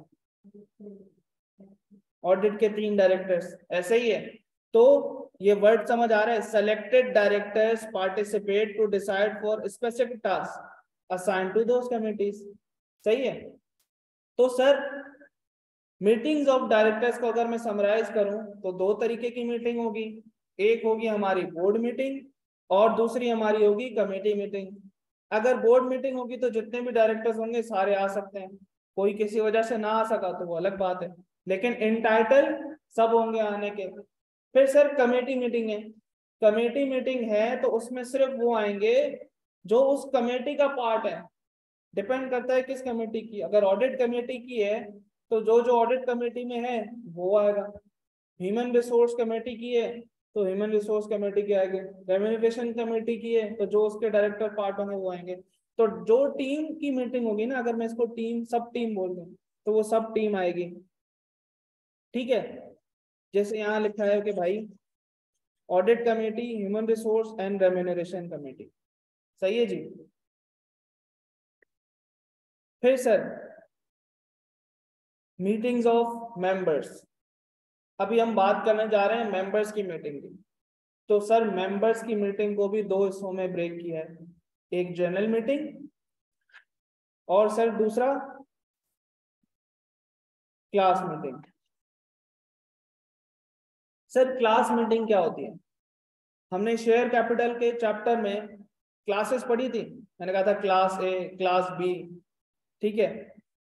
ऑडिट के 3 डायरेक्टर्स, ऐसे ही है। तो ये वर्ड समझ आ रहा है? Selected directors participate to decide for specific task assign to those committees, सही है। तो सर मीटिंग्स ऑफ डायरेक्टर्स को अगर मैं समराइज करूं तो 2 तरीके की मीटिंग होगी। एक होगी हमारी बोर्ड मीटिंग और दूसरी हमारी होगी कमेटी मीटिंग। अगर बोर्ड मीटिंग होगी तो जितने भी डायरेक्टर्स होंगे सारे आ सकते हैं, कोई किसी वजह से ना आ सका तो वो अलग बात है, लेकिन इन टाइटल सब होंगे आने के। फिर सर कमेटी मीटिंग है, कमेटी मीटिंग है तो उसमें सिर्फ वो आएंगे जो उस कमेटी का पार्ट है। डिपेंड करता है किस कमेटी की। अगर ऑडिट कमेटी की है तो जो जो ऑडिट कमेटी में है वो आएगा। ह्यूमन रिसोर्स कमेटी की है तो ह्यूमन रिसोर्स कमेटी के आएंगे। रेम्यूनरेशन कमेटी की है तो जो उसके डायरेक्टर पार्ट होंगे वो आएंगे। तो जो टीम की मीटिंग होगी ना, अगर मैं इसको टीम, सब टीम बोल दूं तो वो सब टीम आएगी, ठीक है। जैसे यहाँ लिखा है कि भाई audit committee, human resource and remuneration committee, सही है जी। फिर सर मीटिंग्स ऑफ मेंबर्स, अभी हम बात करने जा रहे हैं मेंबर्स की मीटिंग की। तो सर मेंबर्स की मीटिंग को भी 2 हिस्सों में ब्रेक किया है, एक जनरल मीटिंग और सर दूसरा class meeting. Sir class meeting क्या होती है? हमने शेयर कैपिटल के चैप्टर में क्लासेस पढ़ी थी। मैंने कहा था क्लास ए, क्लास बी, ठीक है,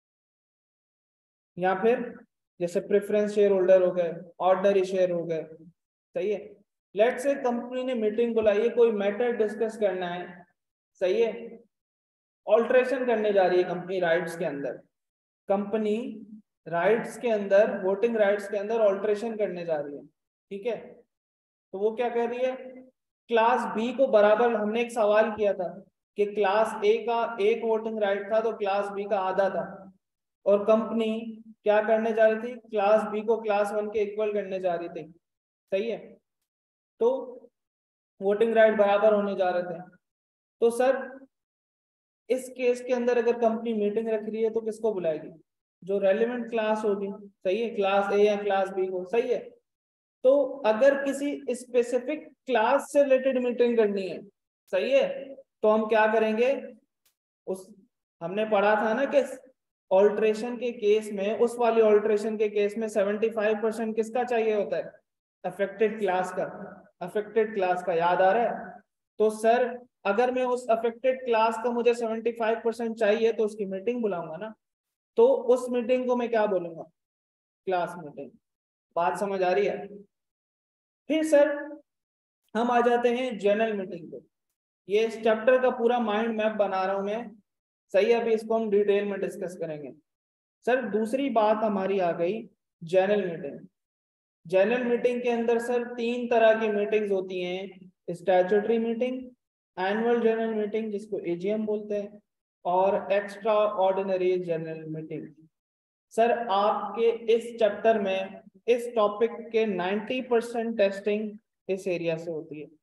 या फिर जैसे प्रेफरेंस शेयर होल्डर हो गए, ऑर्डिनरी शेयर हो गए, सही है। लेट्स से कंपनी ने मीटिंग बुलाई है, कोई मैटर डिस्कस करना है, सही है, ऑल्ट्रेशन करने जा रही है कंपनी राइट्स के अंदर, कंपनी राइट्स के अंदर, वोटिंग राइट्स के अंदर ऑल्ट्रेशन करने जा रही है, ठीक है। तो वो क्या कर रही है, क्लास बी को बराबर, हमने एक सवाल किया था कि क्लास ए का एक वोटिंग राइट था तो क्लास बी का आधा था, और कंपनी क्या करने जा रही थी, क्लास बी को क्लास वन के इक्वल करने जा रही थी, सही है। तो वोटिंग राइट बराबर होने जा रहे थे। तो सर इस केस के अंदर अगर कंपनी मीटिंग रख रही है तो किसको बुलाएगी, जो रेलिवेंट क्लास होगी, सही है, क्लास ए या क्लास बी को, सही है। तो अगर किसी स्पेसिफिक क्लास से रिलेटेड मीटिंग करनी है, सही है, तो हम क्या करेंगे, उस हमने पढ़ा था ना कि ऑल्ट्रेशन के केस में, उस वाली ऑल्ट्रेशन के केस में 75% किसका चाहिए होता है, अफेक्टेड क्लास का, अफेक्टेड क्लास का, याद आ रहा है। तो सर अगर मैं उस अफेक्टेड क्लास का मुझे 75% चाहिए तो उसकी मीटिंग बुलाऊंगा ना, तो उस मीटिंग को मैं क्या बोलूंगा, क्लास मीटिंग। बात समझ आ रही है। फिर सर हम आ जाते हैं जनरल मीटिंग पे, ये इस चैप्टर का पूरा माइंड मैप बना रहा हूं मैं, सही है, अभी इसको हम डिटेल में डिस्कस करेंगे। सर दूसरी बात हमारी आ गई जनरल मीटिंग। जनरल मीटिंग के अंदर सर तीन तरह की मीटिंग्स होती हैं, statutory meeting, annual general meeting जिसको एजीएम बोलते हैं, और extraordinary general meeting. Sir आपके इस चैप्टर में इस टॉपिक के 90% टेस्टिंग इस एरिया से होती है,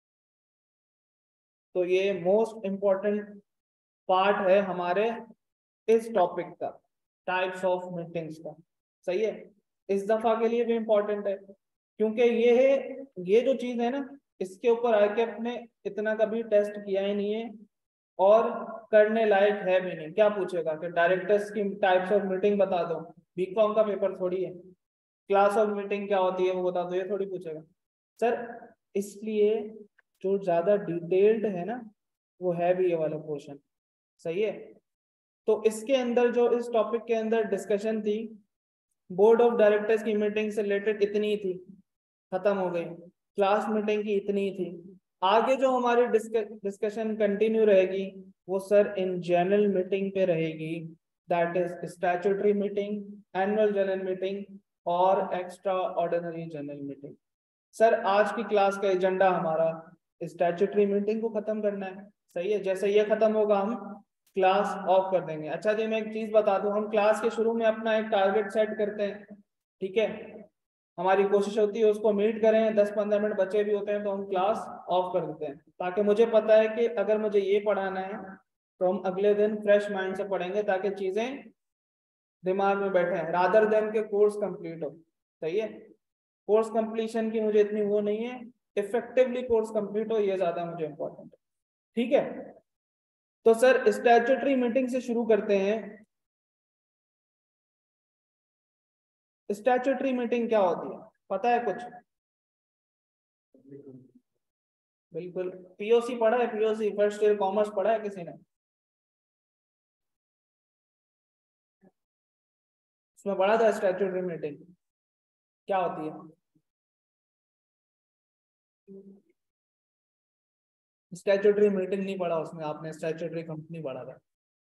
तो ये मोस्ट इंपॉर्टेंट पार्ट है हमारे इस टॉपिक का, टाइप्स ऑफ मीटिंग्स का, सही है। इस दफा के लिए भी इंपॉर्टेंट है क्योंकि ये है, ये जो चीज है ना, इसके ऊपर आके अपने इतना कभी टेस्ट किया ही नहीं है और करने लायक है भी नहीं। क्या पूछेगा कि डायरेक्टर्स की टाइप्स ऑफ मीटिंग बता दो, बीकॉम का पेपर थोड़ी है, क्लास ऑफ मीटिंग क्या होती है वो बता दो, ये थोड़ी पूछेगा सर। इसलिए जो ज्यादा डिटेल्ड है ना, वो है भी ये वाला पोर्शन, सही है। तो इसके अंदर जो इस टॉपिक के अंदर डिस्कशन थी, बोर्ड ऑफ डायरेक्टर्स की मीटिंग से रिलेटेड इतनी ही थी, खत्म हो गई। क्लास मीटिंग की इतनी ही थी। आगे जो हमारी डिस्कशन कंटिन्यू रहेगी वो सर इन जनरल मीटिंग पे रहेगी, that is statutory meeting, annual general meeting और extraordinary general meeting. Sir आज की क्लास का एजेंडा हमारा स्टैट्यूटरी मीटिंग को खत्म करना है, सही है। जैसे ये खत्म होगा हम क्लास ऑफ कर देंगे। अच्छा जी मैं एक चीज बता दूं, हम क्लास के शुरू में अपना एक टारगेट सेट करते हैं, ठीक है, हमारी कोशिश होती है उसको मीट करें, 10-15 मिनट बचे भी होते हैं तो हम क्लास ऑफ कर देते हैं, ताकि मुझे पता है कि अगर मुझे ये पढ़ाना है तो हम अगले दिन फ्रेश माइंड से पढ़ेंगे, ताकि चीजें दिमाग में बैठे हैं, रादर देन के कोर्स कंप्लीट हो, सही है। कोर्स कंप्लीशन की मुझे इतनी वो नहीं है, इफेक्टिवली कोर्स कंप्लीट हो, ये ज्यादा मुझे इंपॉर्टेंट है, ठीक है। तो सर स्टैट्यूटरी मीटिंग से शुरू करते हैं। स्टैट्यूटरी मीटिंग क्या होती है, पता है कुछ? बिल्कुल, पीओसी पढ़ा है, पीओसी फर्स्ट ईयर कॉमर्स पढ़ा है किसी ने? उसमें पढ़ा था स्टैट्यूटरी मीटिंग क्या होती है? स्टैट्यूटरी मीटिंग नहीं पढ़ा उसमें आपने, स्टैट्यूटरी कंपनी पढ़ा था।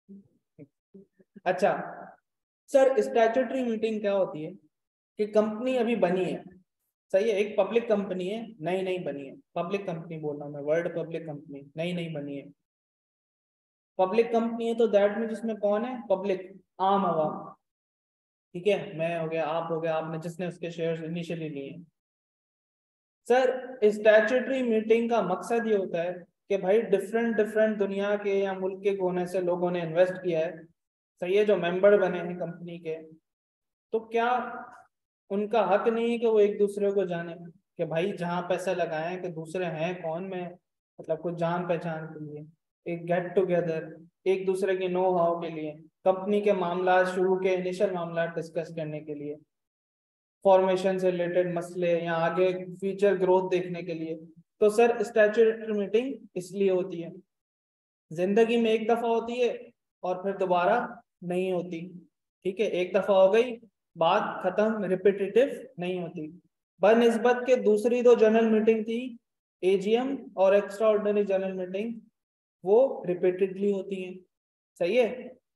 अच्छा सर स्टैट्यूटरी मीटिंग क्या होती है कि कंपनी अभी बनी है, सही है, एक पब्लिक कंपनी है, नई नई बनी है, पब्लिक कंपनी बोल रहा हूँ मैं, वर्ड पब्लिक कंपनी नई नई बनी है। पब्लिक कंपनी है तो दैट मीन जिसमें कौन है, पब्लिक, आम आवाम, ठीक है, मैं हो गया, आप हो गया, आपने जिसने उसके शेयर इनिशियली लिए। सर स्टैट्यूटरी मीटिंग का मकसद ये होता है कि भाई डिफरेंट डिफरेंट दुनिया के या मुल्क के कोने से लोगों ने इन्वेस्ट किया है, सही है, जो मेंबर बने हैं कंपनी के, तो क्या उनका हक नहीं है कि वो एक दूसरे को जाने, कि भाई जहाँ पैसा लगाए कि दूसरे हैं कौन, में मतलब कुछ जान पहचान के लिए, एक गेट टुगेदर, एक दूसरे के नो हाउ के लिए, कंपनी के मामला शुरू के इनिशियल मामला डिस्कस करने के लिए, फॉर्मेशन से रिलेटेड मसले या आगे फ्यूचर ग्रोथ देखने के लिए। तो सर स्टैट्यूटरी मीटिंग इसलिए होती है, जिंदगी में एक दफा होती है और फिर दोबारा नहीं होती। ठीक है, एक दफा हो गई, बात खत्म, रिपीटेटिव नहीं होती। बनिस्बत के दूसरी दो जनरल मीटिंग थी, एजीएम और एक्स्ट्रा ऑर्डिनरी जनरल मीटिंग, वो रिपीटेडली होती हैं। सही है।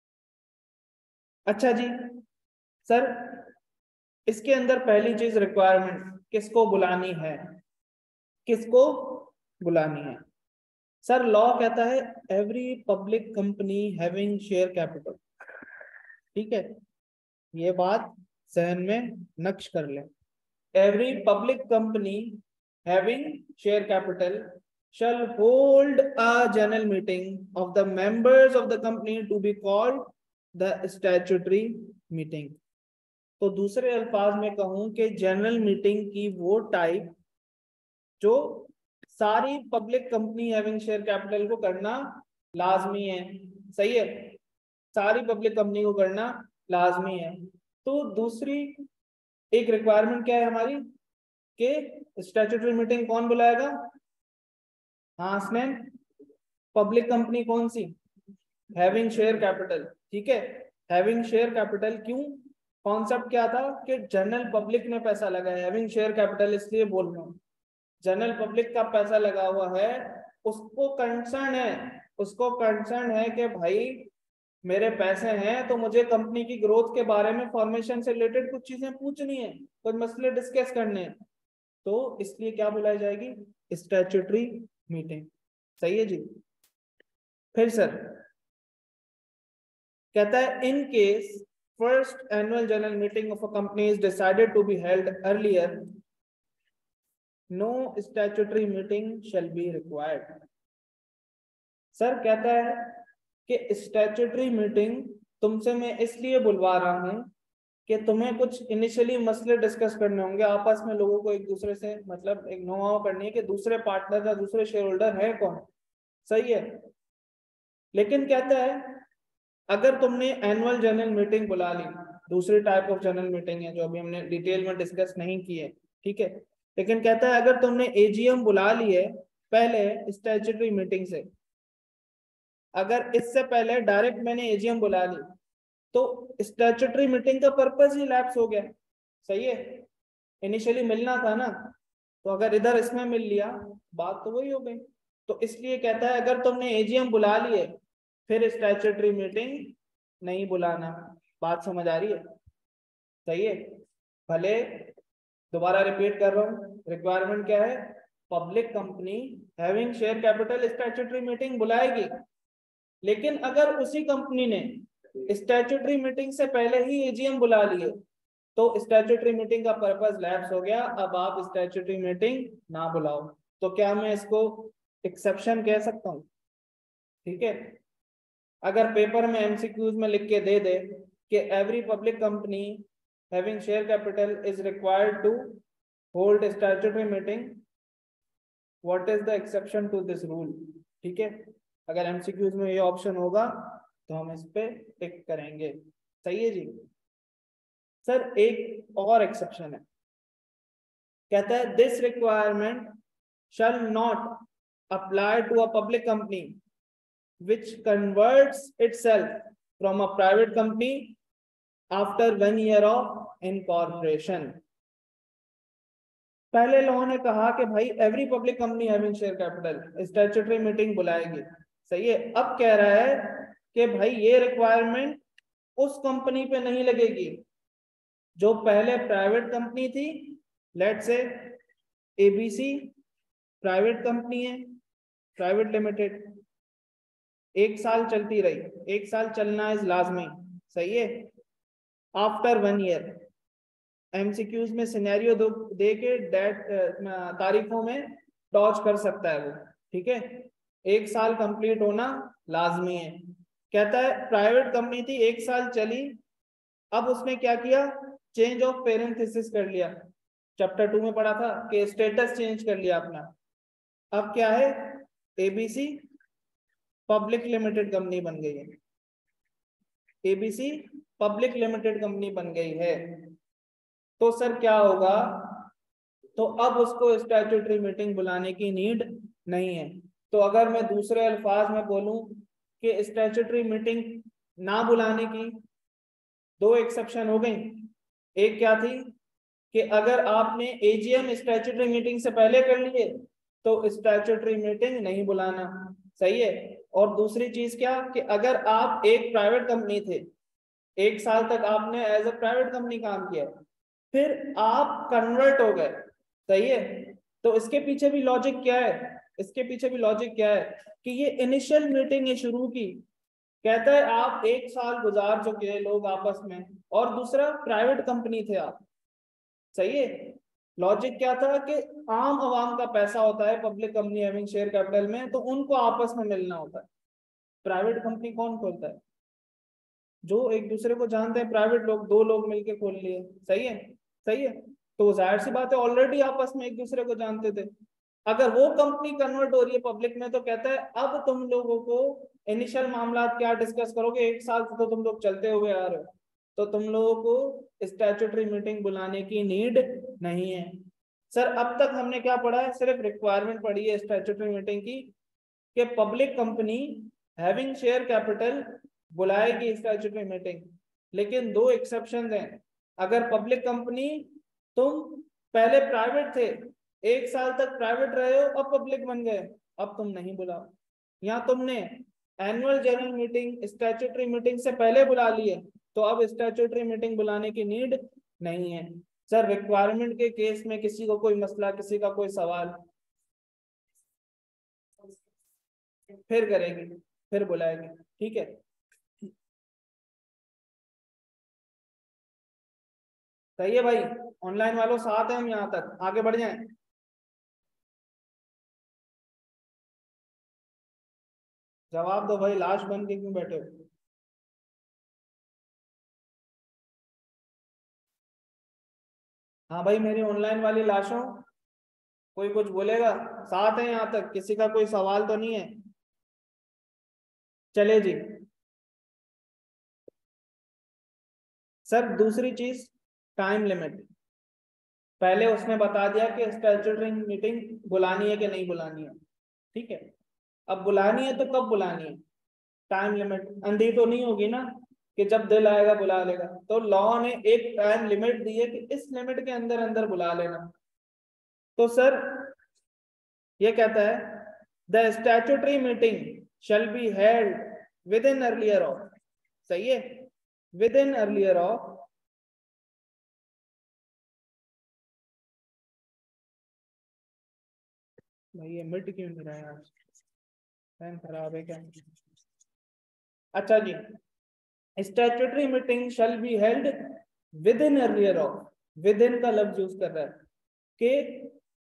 अच्छा जी सर, इसके अंदर पहली चीज रिक्वायरमेंट, किसको बुलानी है, किसको बुलानी है। सर लॉ कहता है every public company having share capital. ठीक है, ये बात जहन में नक्श कर ले। Every public company having share capital shall hold a general meeting of the members of the company to be called the statutory meeting। तो दूसरे अल्फाज में कहूं कि जनरल मीटिंग की वो टाइप जो सारी public company having share capital को करना लाजमी है। सही है, सारी पब्लिक कंपनी को करना लाजमी है। तो दूसरी एक रिक्वायरमेंट क्या है हमारी, कि स्टैट्यूटरी मीटिंग कौन बुलाएगा। हाँ स्नेन, पब्लिक कंपनी कौन सी, हैविंग शेयर कैपिटल। ठीक है, हैविंग शेयर कैपिटल क्यों, कॉन्सेप्ट क्या था कि जनरल पब्लिक ने पैसा लगाया, हैविंग शेयर कैपिटल इसलिए बोल रहा हूँ, जनरल पब्लिक का पैसा लगा हुआ है, उसको कंसर्न है, उसको कंसर्न है कि भाई मेरे पैसे हैं तो मुझे कंपनी की ग्रोथ के बारे में फॉर्मेशन से रिलेटेड कुछ चीजें पूछनी है, कुछ मसले डिस्कस करने हैं, तो इसलिए क्या बुलाई जाएगी, स्टैट्यूटरी मीटिंग। सही है जी। फिर सर कहता है in case first annual general meeting of a company is decided to be held earlier, no statutory meeting shall be required. Sir कहता है कि स्टैट्यूटरी मीटिंग तुमसे मैं इसलिए बुलवा रहा हूं कि तुम्हें कुछ इनिशियली मसले डिस्कस करने होंगे आपस में, लोगों को एक दूसरे से मतलब एक नो हाउ करनी है कि दूसरे पार्टनर या दूसरे शेयर होल्डर है कौन। सही है, लेकिन कहता है अगर तुमने एनुअल जनरल मीटिंग बुला ली, दूसरी टाइप ऑफ जनरल मीटिंग है जो अभी हमने डिटेल में डिस्कस नहीं की है। ठीक है, लेकिन कहता है अगर तुमने एजीएम बुला ली है पहले स्टैट्यूटरी मीटिंग से, अगर इससे पहले डायरेक्ट मैंने एजीएम बुला ली तो स्टैट्यूटरी मीटिंग का पर्पस ही लैप्स हो गया। सही है, इनिशियली मिलना था ना, तो अगर इधर इसमें मिल लिया बात तो वही हो गई। तो इसलिए कहता है अगर तुमने एजीएम बुला लिए फिर स्टैट्यूटरी मीटिंग नहीं बुलाना। बात समझ आ रही है। सही है, भले दोबारा रिपीट कर रहा हूँ, रिक्वायरमेंट क्या है, public company having share capital statutory meeting बुलाएगी, लेकिन अगर उसी कंपनी ने स्टैट्यूटरी मीटिंग से पहले ही एजीएम बुला लिए तो स्टैट्यूटरी मीटिंग का पर्पस लैप्स हो गया, अब आप स्टैट्यूटरी मीटिंग ना बुलाओ। तो क्या मैं इसको एक्सेप्शन कह सकता हूँ। ठीक है, अगर पेपर में एमसीक्यूज में लिख के दे दे कि every public company having share capital is required to hold statutory meeting, what is the exception to this rule. ठीक है, अगर एमसीक्यूज में ये ऑप्शन होगा तो हम इस पे टिक करेंगे। सही है जी। सर एक और एक्सेप्शन है, कहता है this requirement shall not apply to a public company which converts itself from a private company after 1 year of incorporation। पहले लोगों ने कहा कि भाई every public company having share capital statutory meeting बुलाएगी। सही है, अब कह रहा है कि भाई ये रिक्वायरमेंट उस कंपनी पे नहीं लगेगी जो पहले प्राइवेट कंपनी थी, let say ABC private company है, प्राइवेट लिमिटेड, 1 साल चलती रही, 1 साल चलना इज लाजमी। सही है, आफ्टर 1 ईयर एमसीक्यूज में सिनेरियो दे के डेट तारीखों में डॉज कर सकता है वो। ठीक है, 1 साल कंप्लीट होना लाजमी है। कहता है प्राइवेट कंपनी थी, 1 साल चली, अब उसने क्या किया, चेंज ऑफ पेरेंथेसिस कर लिया, चैप्टर 2 में पढ़ा था कि स्टेटस चेंज कर लिया अपना। अब क्या है, एबीसी पब्लिक लिमिटेड कंपनी बन गई है, एबीसी पब्लिक लिमिटेड कंपनी बन गई है। तो सर क्या होगा, तो अब उसको स्टैट्यूटरी मीटिंग बुलाने की नीड नहीं है। तो अगर मैं दूसरे अल्फाज में बोलूं कि स्टैट्यूटरी मीटिंग ना बुलाने की दो एक्सेप्शन हो गई। एक क्या थी कि अगर आपने एजीएम स्टैट्यूटरी मीटिंग से पहले कर लिए तो स्टैट्यूटरी मीटिंग नहीं बुलाना, सही है। और दूसरी चीज क्या कि अगर आप एक प्राइवेट कंपनी थे, 1 साल तक आपने एज अ प्राइवेट कंपनी काम किया, फिर आप कन्वर्ट हो गए, सही है। तो इसके पीछे भी लॉजिक क्या है, इसके पीछे भी लॉजिक क्या है कि ये इनिशियल मीटिंग ये शुरू की, कहता है आप 1 साल गुजार चुके हैं लोग आपस में, और दूसरा प्राइवेट कंपनी थे आप, सही है। लॉजिक क्या था कि आम आवाम का पैसा होता है public company having share capital में, तो उनको आपस में मिलना होता है। प्राइवेट कंपनी कौन खोलता है? जो एक दूसरे को जानते हैं प्राइवेट लोग, दो लोग मिलके खोल लिए, सही है, सही है। तो जाहिर सी बात है ऑलरेडी आपस में एक दूसरे को जानते थे। अगर वो कंपनी कन्वर्ट हो रही है पब्लिक में तो कहता है अब तुम लोगों को इनिशियल मामला क्या डिस्कस करोगे, 1 साल से तो तुम लोग चलते हुए आ रहे हो, तो तुम लोगों को स्टैट्यूटरी मीटिंग बुलाने की नीड नहीं है। सर अब तक हमने क्या पढ़ा है, सिर्फ रिक्वायरमेंट पढ़ी है स्टैट्यूटरी मीटिंग की कि public company having share capital बुलाएगी स्टैट्यूटरी मीटिंग, लेकिन दो एक्सेप्शन हैं। अगर पब्लिक कंपनी, तुम पहले प्राइवेट थे, 1 साल तक प्राइवेट रहे हो, अब पब्लिक बन गए, अब तुम नहीं बुलाओ। या तुमने annual general meeting statutory meeting से पहले बुला लिए, तो अब स्टैट्यूटरी मीटिंग बुलाने की नीड नहीं है। सर रिक्वायरमेंट के केस में किसी को कोई मसला, किसी का कोई सवाल, फिर करेगी, फिर बुलाएगी, ठीक है। सही है भाई, ऑनलाइन वालों साथ हैं हम, यहाँ तक आगे बढ़ जाएं। जवाब दो भाई, लाश बन के क्यों बैठे हो? हाँ भाई, मेरी ऑनलाइन वाली लाशों, कोई कुछ बोलेगा? साथ है यहाँ तक, किसी का कोई सवाल तो नहीं है? चले जी। सर दूसरी चीज, टाइम लिमिट। पहले उसने बता दिया कि स्टैट्यूटरी मीटिंग बुलानी है कि नहीं बुलानी है, ठीक है। अब बुलानी है तो कब बुलानी है? टाइम लिमिट अंधी तो नहीं होगी ना कि जब दिल आएगा बुला लेगा। तो लॉ ने एक टाइम लिमिट दी है कि इस लिमिट के अंदर अंदर बुला लेना। तो सर ये कहता है the statutory meeting shall be held within earlier of, सही है, विद इन अर्लियर ऑफ, भाई ये मिट क्यों नहीं रहा है? फैन खराब है क्या? अच्छा जी, statutory meeting shall be held within earlier of, within का लफ्ज यूज कर रहा है कि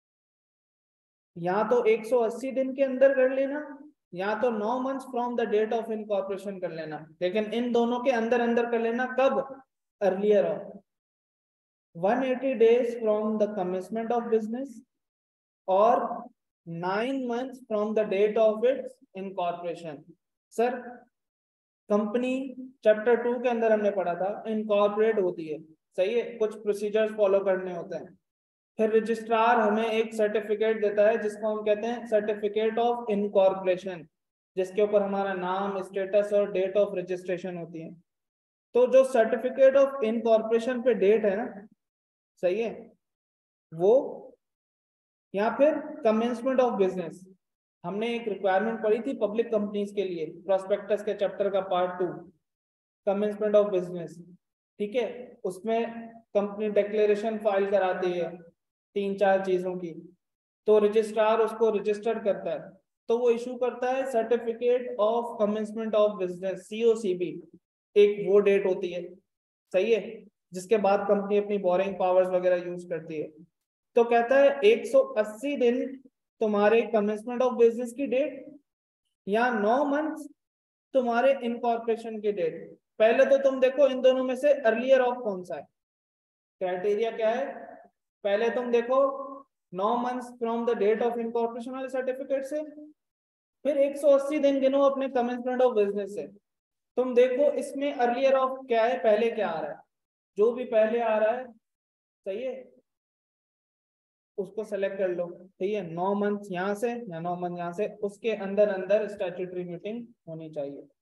या तो 180 दिन के अंदर कर लेना, या तो 9 months from the date of incorporation कर लेना, लेकिन इन दोनों के अंदर अंदर कर लेना कब? Earlier of 180 days from the commencement of business, और 9 months from the date of its incorporation. Sir company chapter 2 के अंदर हमने पढ़ा था इनकॉर्पोरेट होती है, सही है, कुछ प्रोसीजर्स फॉलो करने होते हैं। फिर रजिस्ट्रार हमें एक सर्टिफिकेट देता है जिसको हम कहते हैं सर्टिफिकेट ऑफ इनकॉर्पोरेशन, जिसके ऊपर हमारा नाम, स्टेटस और डेट ऑफ रजिस्ट्रेशन होती है। तो जो सर्टिफिकेट ऑफ इनकॉर्पोरेशन पे डेट है ना, सही है, वो, या फिर कमेंसमेंट ऑफ बिजनेस, हमने एक रिक्वायरमेंट पढ़ी थी पब्लिक कंपनीज के लिए प्रोस्पेक्टस के चैप्टर का पार्ट 2, कमेंसमेंट ऑफ बिजनेस, ठीक है। उसमें कंपनी डिक्लेरेशन फाइल कराती है 3-4 चीजों की, तो रजिस्ट्रार उसको रजिस्टर्ड करता है, तो वो इशू करता है certificate of commencement of business, COCB, एक वो डेट होती है, सही है, जिसके बाद कंपनी अपनी बोरिंग पावर्स वगैरह यूज करती है। तो कहता है 180 दिन तुम्हारे कमेंसमेंट ऑफ बिजनेस की डेट, या 9 मंथ्स तुम्हारे इनकॉर्पोरेशन की डेट। पहले तो तुम देखो इन दोनों में से अर्लियर ऑफ कौन सा है, क्राइटेरिया क्या है। पहले तुम देखो 9 months from the date of incorporation वाले सर्टिफिकेट से, फिर 180 दिन गिनो अपने कमेंसमेंट ऑफ बिजनेस से। तुम देखो इसमें अर्लियर ऑफ क्या है, पहले क्या आ रहा है, जो भी पहले आ रहा है, सही है, उसको सेलेक्ट कर लो, ठीक है। 9 मंथ यहाँ से या 9 मंथ यहाँ से, उसके अंदर अंदर स्टैट्यूटरी मीटिंग होनी चाहिए।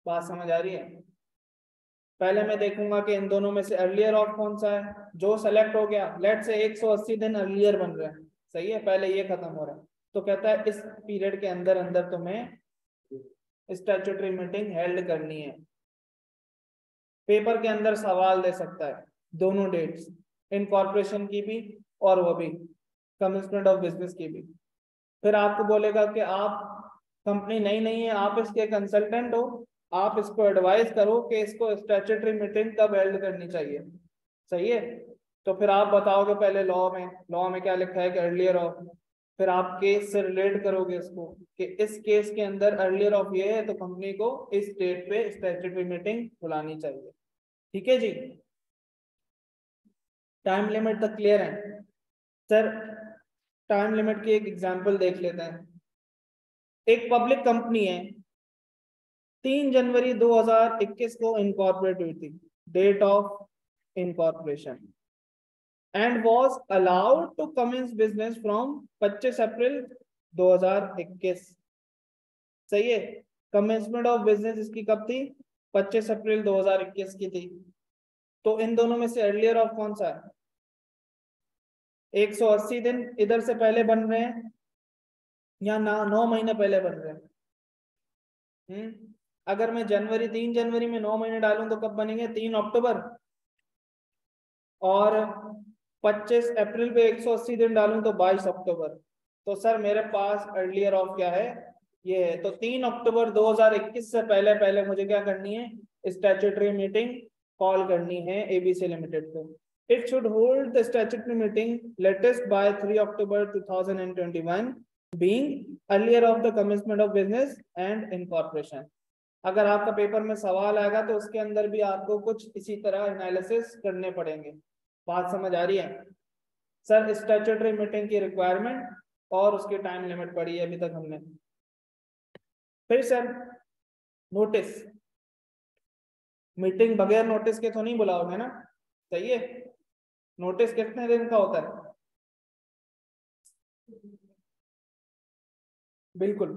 बात समझ आ रही है? पहले मैं देखूंगा कि इन दोनों में से अर्लियर ऑफ कौन सा है, जो सेलेक्ट हो गया, लेट से 180 दिन अर्लियर बन रहा है, सही है, पहले ये खत्म हो रहा है, तो कहता है इस पीरियड के अंदर अंदर तुम्हें स्टैट्यूटरी मीटिंग हेल्ड करनी है। पेपर के अंदर सवाल दे सकता है दोनों डेट्स, इनकॉर्पोरेशन की भी और वो भी कमेंसमेंट ऑफ बिजनेस की भी। फिर आपको बोलेगा कि आप कंपनी नई नहीं है, आप इसके कंसल्टेंट हो, आप इसको एडवाइस करो कि इसको स्टैट्यूटरी मीटिंग कब हेल्ड करनी चाहिए, सही है। तो फिर आप बताओगे पहले लॉ में क्या लिखा है कि अर्लियर ऑफ, फिर आप केस से रिलेट करोगे इसको कि इस केस के अंदर अर्लियर ऑफ ये है तो कंपनी को इस डेट पे स्टैट्यूटरी मीटिंग बुलानी चाहिए। ठीक है जी, टाइम लिमिट तक क्लियर है सर? टाइम लिमिट की एक एग्जांपल देख लेते हैं। एक पब्लिक कंपनी है, 3 जनवरी 2021 को इनकॉर्पोरेट हुई थी, date of incorporation, and was allowed to commence business from 25 April 2021, सही है। कमेंसमेंट ऑफ बिजनेस इसकी कब थी? 25 अप्रैल 2021 की थी। तो इन दोनों में से अर्लियर ऑफ कौन सा है? 180 दिन इधर से पहले बन रहे हैं या ना 9 महीने पहले बन रहे हैं? अगर मैं 3 जनवरी में 9 महीने डालूं तो कब बनेंगे? 3 अक्टूबर। और 25 अप्रैल पे 180 दिन डालूं तो 22 अक्टूबर। तो सर मेरे पास अर्लियर ऑफ क्या है? ये है। तो 3 अक्टूबर 2021 से पहले पहले मुझे क्या करनी है? स्टैट्यूटरी मीटिंग कॉल करनी है एबीसी लिमिटेड को। It should hold the statutory meeting latest by 3 October 2021, being earlier of the commencement of business and incorporation. अगर आपका पेपर में सवाल आएगा तो उसके अंदर भी आपको कुछ इसी तरह एनालिसिस करने पड़ेंगे। बात समझ आ रही है? सर स्टैट्यूटरी मीटिंग की रिक्वायरमेंट और उसकी टाइम लिमिट पड़ी है अभी तक हमने। फिर सर नोटिस, मीटिंग बगैर नोटिस के तो नहीं बुलाओगे ना, सही है। नोटिस कितने दिन का होता है? बिल्कुल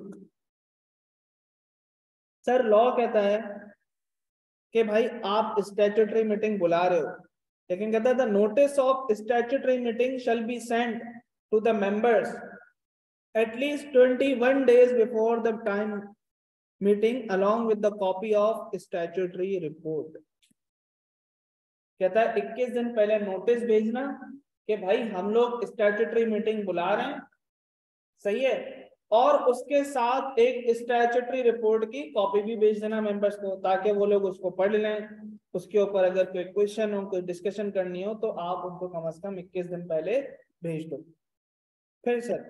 सर, लॉ कहता है कि भाई आप स्टैट्यूटरी मीटिंग बुला रहे हो, लेकिन कहता है the notice of statutory meeting shall be sent to the members at least 21 days before the time meeting along with the copy of statutory report. कहता है 21 दिन पहले नोटिस भेजना कि भाई हम लोग स्टैट्यूटरी मीटिंग बुला रहे हैं, सही है, और उसके साथ एक स्टैट्यूटरी रिपोर्ट की कॉपी भी भेज देना मेंबर्स को, ताकि वो लोग उसको पढ़ लें, उसके ऊपर अगर कोई क्वेश्चन हो, कोई डिस्कशन करनी हो तो आप उनको कम से कम 21 दिन पहले भेज दो। फिर sir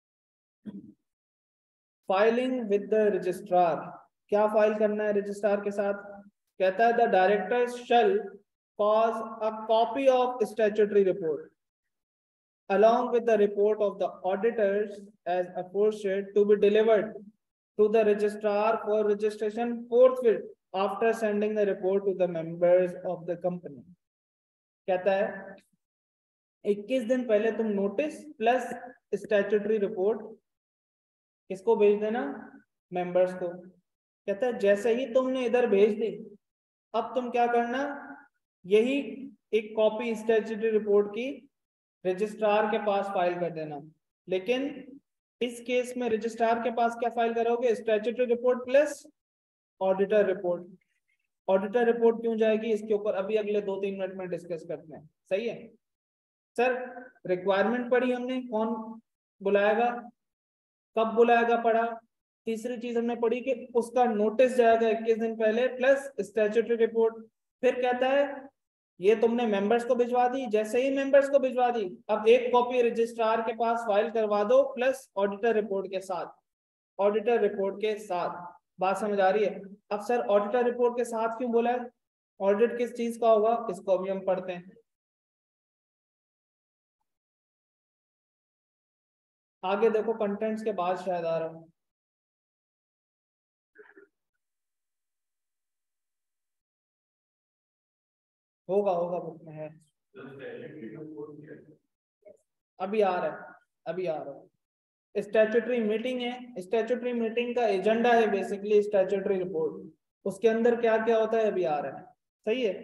filing with the registrar, क्या फाइल करना है रजिस्ट्रार के साथ? कहता है the director shall cause a copy of statutory report along with the report of the auditors as aforesaid to be delivered to the registrar for registration forthwith after sending the report to the members of the company। कहता है 21 दिन पहले तुम notice plus statutory report किसको भेज देना? Members को। कहता है जैसे ही तुमने इधर भेज दी, अब तुम क्या करना, यही एक कॉपी स्टैट्यूटरी रिपोर्ट की रजिस्ट्रार के पास फाइल कर देना। लेकिन इस केस में रजिस्ट्रार के पास क्या फाइल करोगे? Statutory report plus auditor report. Auditor report क्यों जाएगी, इसके ऊपर अभी अगले 2-3 मिनट में डिस्कस करते हैं, सही है। सर रिक्वायरमेंट पढ़ी हमने, कौन बुलाएगा, कब बुलाएगा पढ़ा। तीसरी चीज हमने पढ़ी कि उसका नोटिस जाएगा 21 दिन पहले प्लस स्टैट्यूटरी रिपोर्ट। फिर कहता है ये तुमने मेंबर्स को भिजवा दी, जैसे ही मेंबर्स को भिजवा दी, अब एक कॉपी रजिस्ट्रार के पास फाइल करवा दो प्लस ऑडिटर रिपोर्ट के साथ, ऑडिटर रिपोर्ट के साथ। बात समझ आ रही है? अब सर ऑडिटर रिपोर्ट के साथ क्यों बोला है? ऑडिट किस चीज का होगा, इसको अभी हम पढ़ते हैं। आगे देखो कंटेंट्स के बाद शायद आ रहा हूं। होगा होगा बुक में है, अभी आ रहा है, अभी आ रहा है। स्टैट्यूटरी मीटिंग है, स्टैट्यूटरी मीटिंग का एजेंडा है बेसिकली स्टैट्यूटरी रिपोर्ट। उसके अंदर क्या क्या होता है अभी आ रहा है, सही है।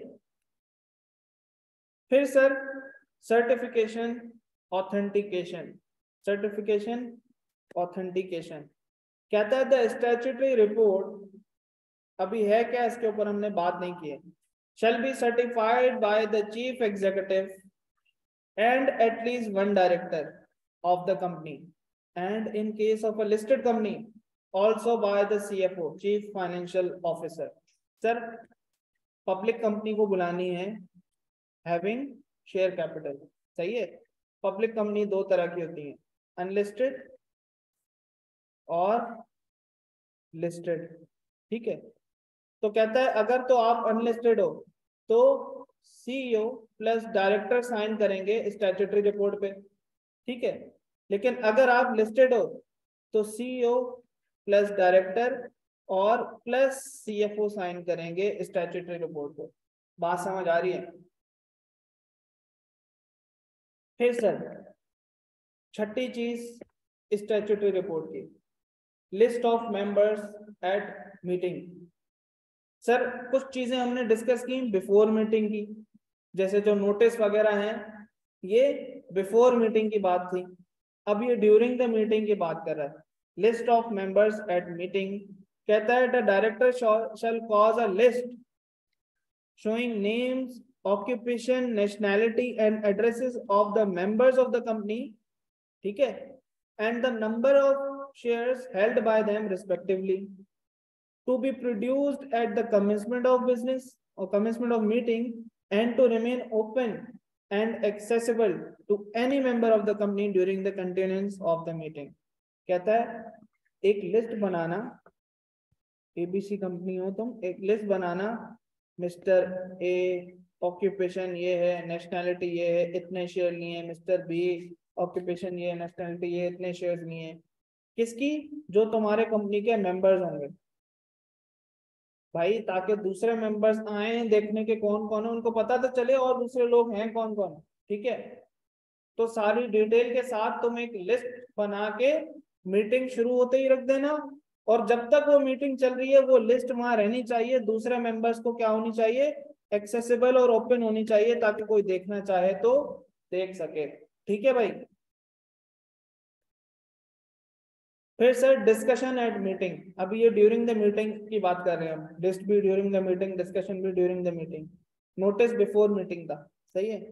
फिर sir certification authentication, certification authentication कहता है द स्टैट्यूटरी रिपोर्ट, अभी है क्या इसके ऊपर हमने बात नहीं की है, shall be certified by the chief executive and at least one director of the company, and in case of a listed company also by the CFO, chief financial officer. Sir public company को बुलानी है having share capital, सही है। Public company दो तरह की होती है, अनलिस्टेड और लिस्टेड, ठीक है। तो कहता है अगर तो आप अनलिस्टेड हो तो सीईओ प्लस डायरेक्टर साइन करेंगे स्टैट्यूटरी रिपोर्ट पे, ठीक है। लेकिन अगर आप लिस्टेड हो तो सीईओ प्लस डायरेक्टर और प्लस सीएफओ साइन करेंगे स्टैट्यूटरी रिपोर्ट पे। बात समझ आ रही है? फिर सर छठी चीज स्टैट्यूटरी रिपोर्ट की, list of members at meeting. Sir कुछ चीजें हमने डिस्कस की बिफोर मीटिंग की, जैसे जो नोटिस वगैरह हैं ये बिफोर मीटिंग की बात थी, अब ये ड्यूरिंग द मीटिंग की बात कर रहा है। List of members at meeting कहता है the director shall cause a list showing names, occupation, nationality and addresses of the members of the company, ठीक है, and the number of shares held by them respectively, to be produced at the commencement of business or commencement of meeting and to remain open and accessible to any member of the company during the continuance of the meeting. कहता है एक list बनाना, ABC company हो तुम, एक list बनाना, mister A occupation ये है, nationality ये है, इतने शेयर लिए हैं, मिस्टर बी ऑक्यूपेशन ये है, नेशनैलिटी ये, इतने शेयर लिए हैं, किसकी, जो तुम्हारे कंपनी के मेंबर्स होंगे भाई, ताकि दूसरे मेंबर्स आए देखने के कौन कौन है, उनको पता तो चले और दूसरे लोग हैं कौन कौन, ठीक है। तो सारी डिटेल के साथ तुम एक लिस्ट बना के मीटिंग शुरू होते ही रख देना, और जब तक वो मीटिंग चल रही है वो लिस्ट वहां रहनी चाहिए, दूसरे मेंबर्स को क्या होनी चाहिए, एक्सेसिबल और ओपन होनी चाहिए, ताकि कोई देखना चाहे तो देख सके, ठीक है भाई। फिर सर डिस्कशन एट मीटिंग, अभी ये ड्यूरिंग द मीटिंग की बात कर रहे हैं हम, लिस्ट भी ड्यूरिंग द मीटिंग, डिस्कशन भी during the meeting, notice before meeting था, सही है।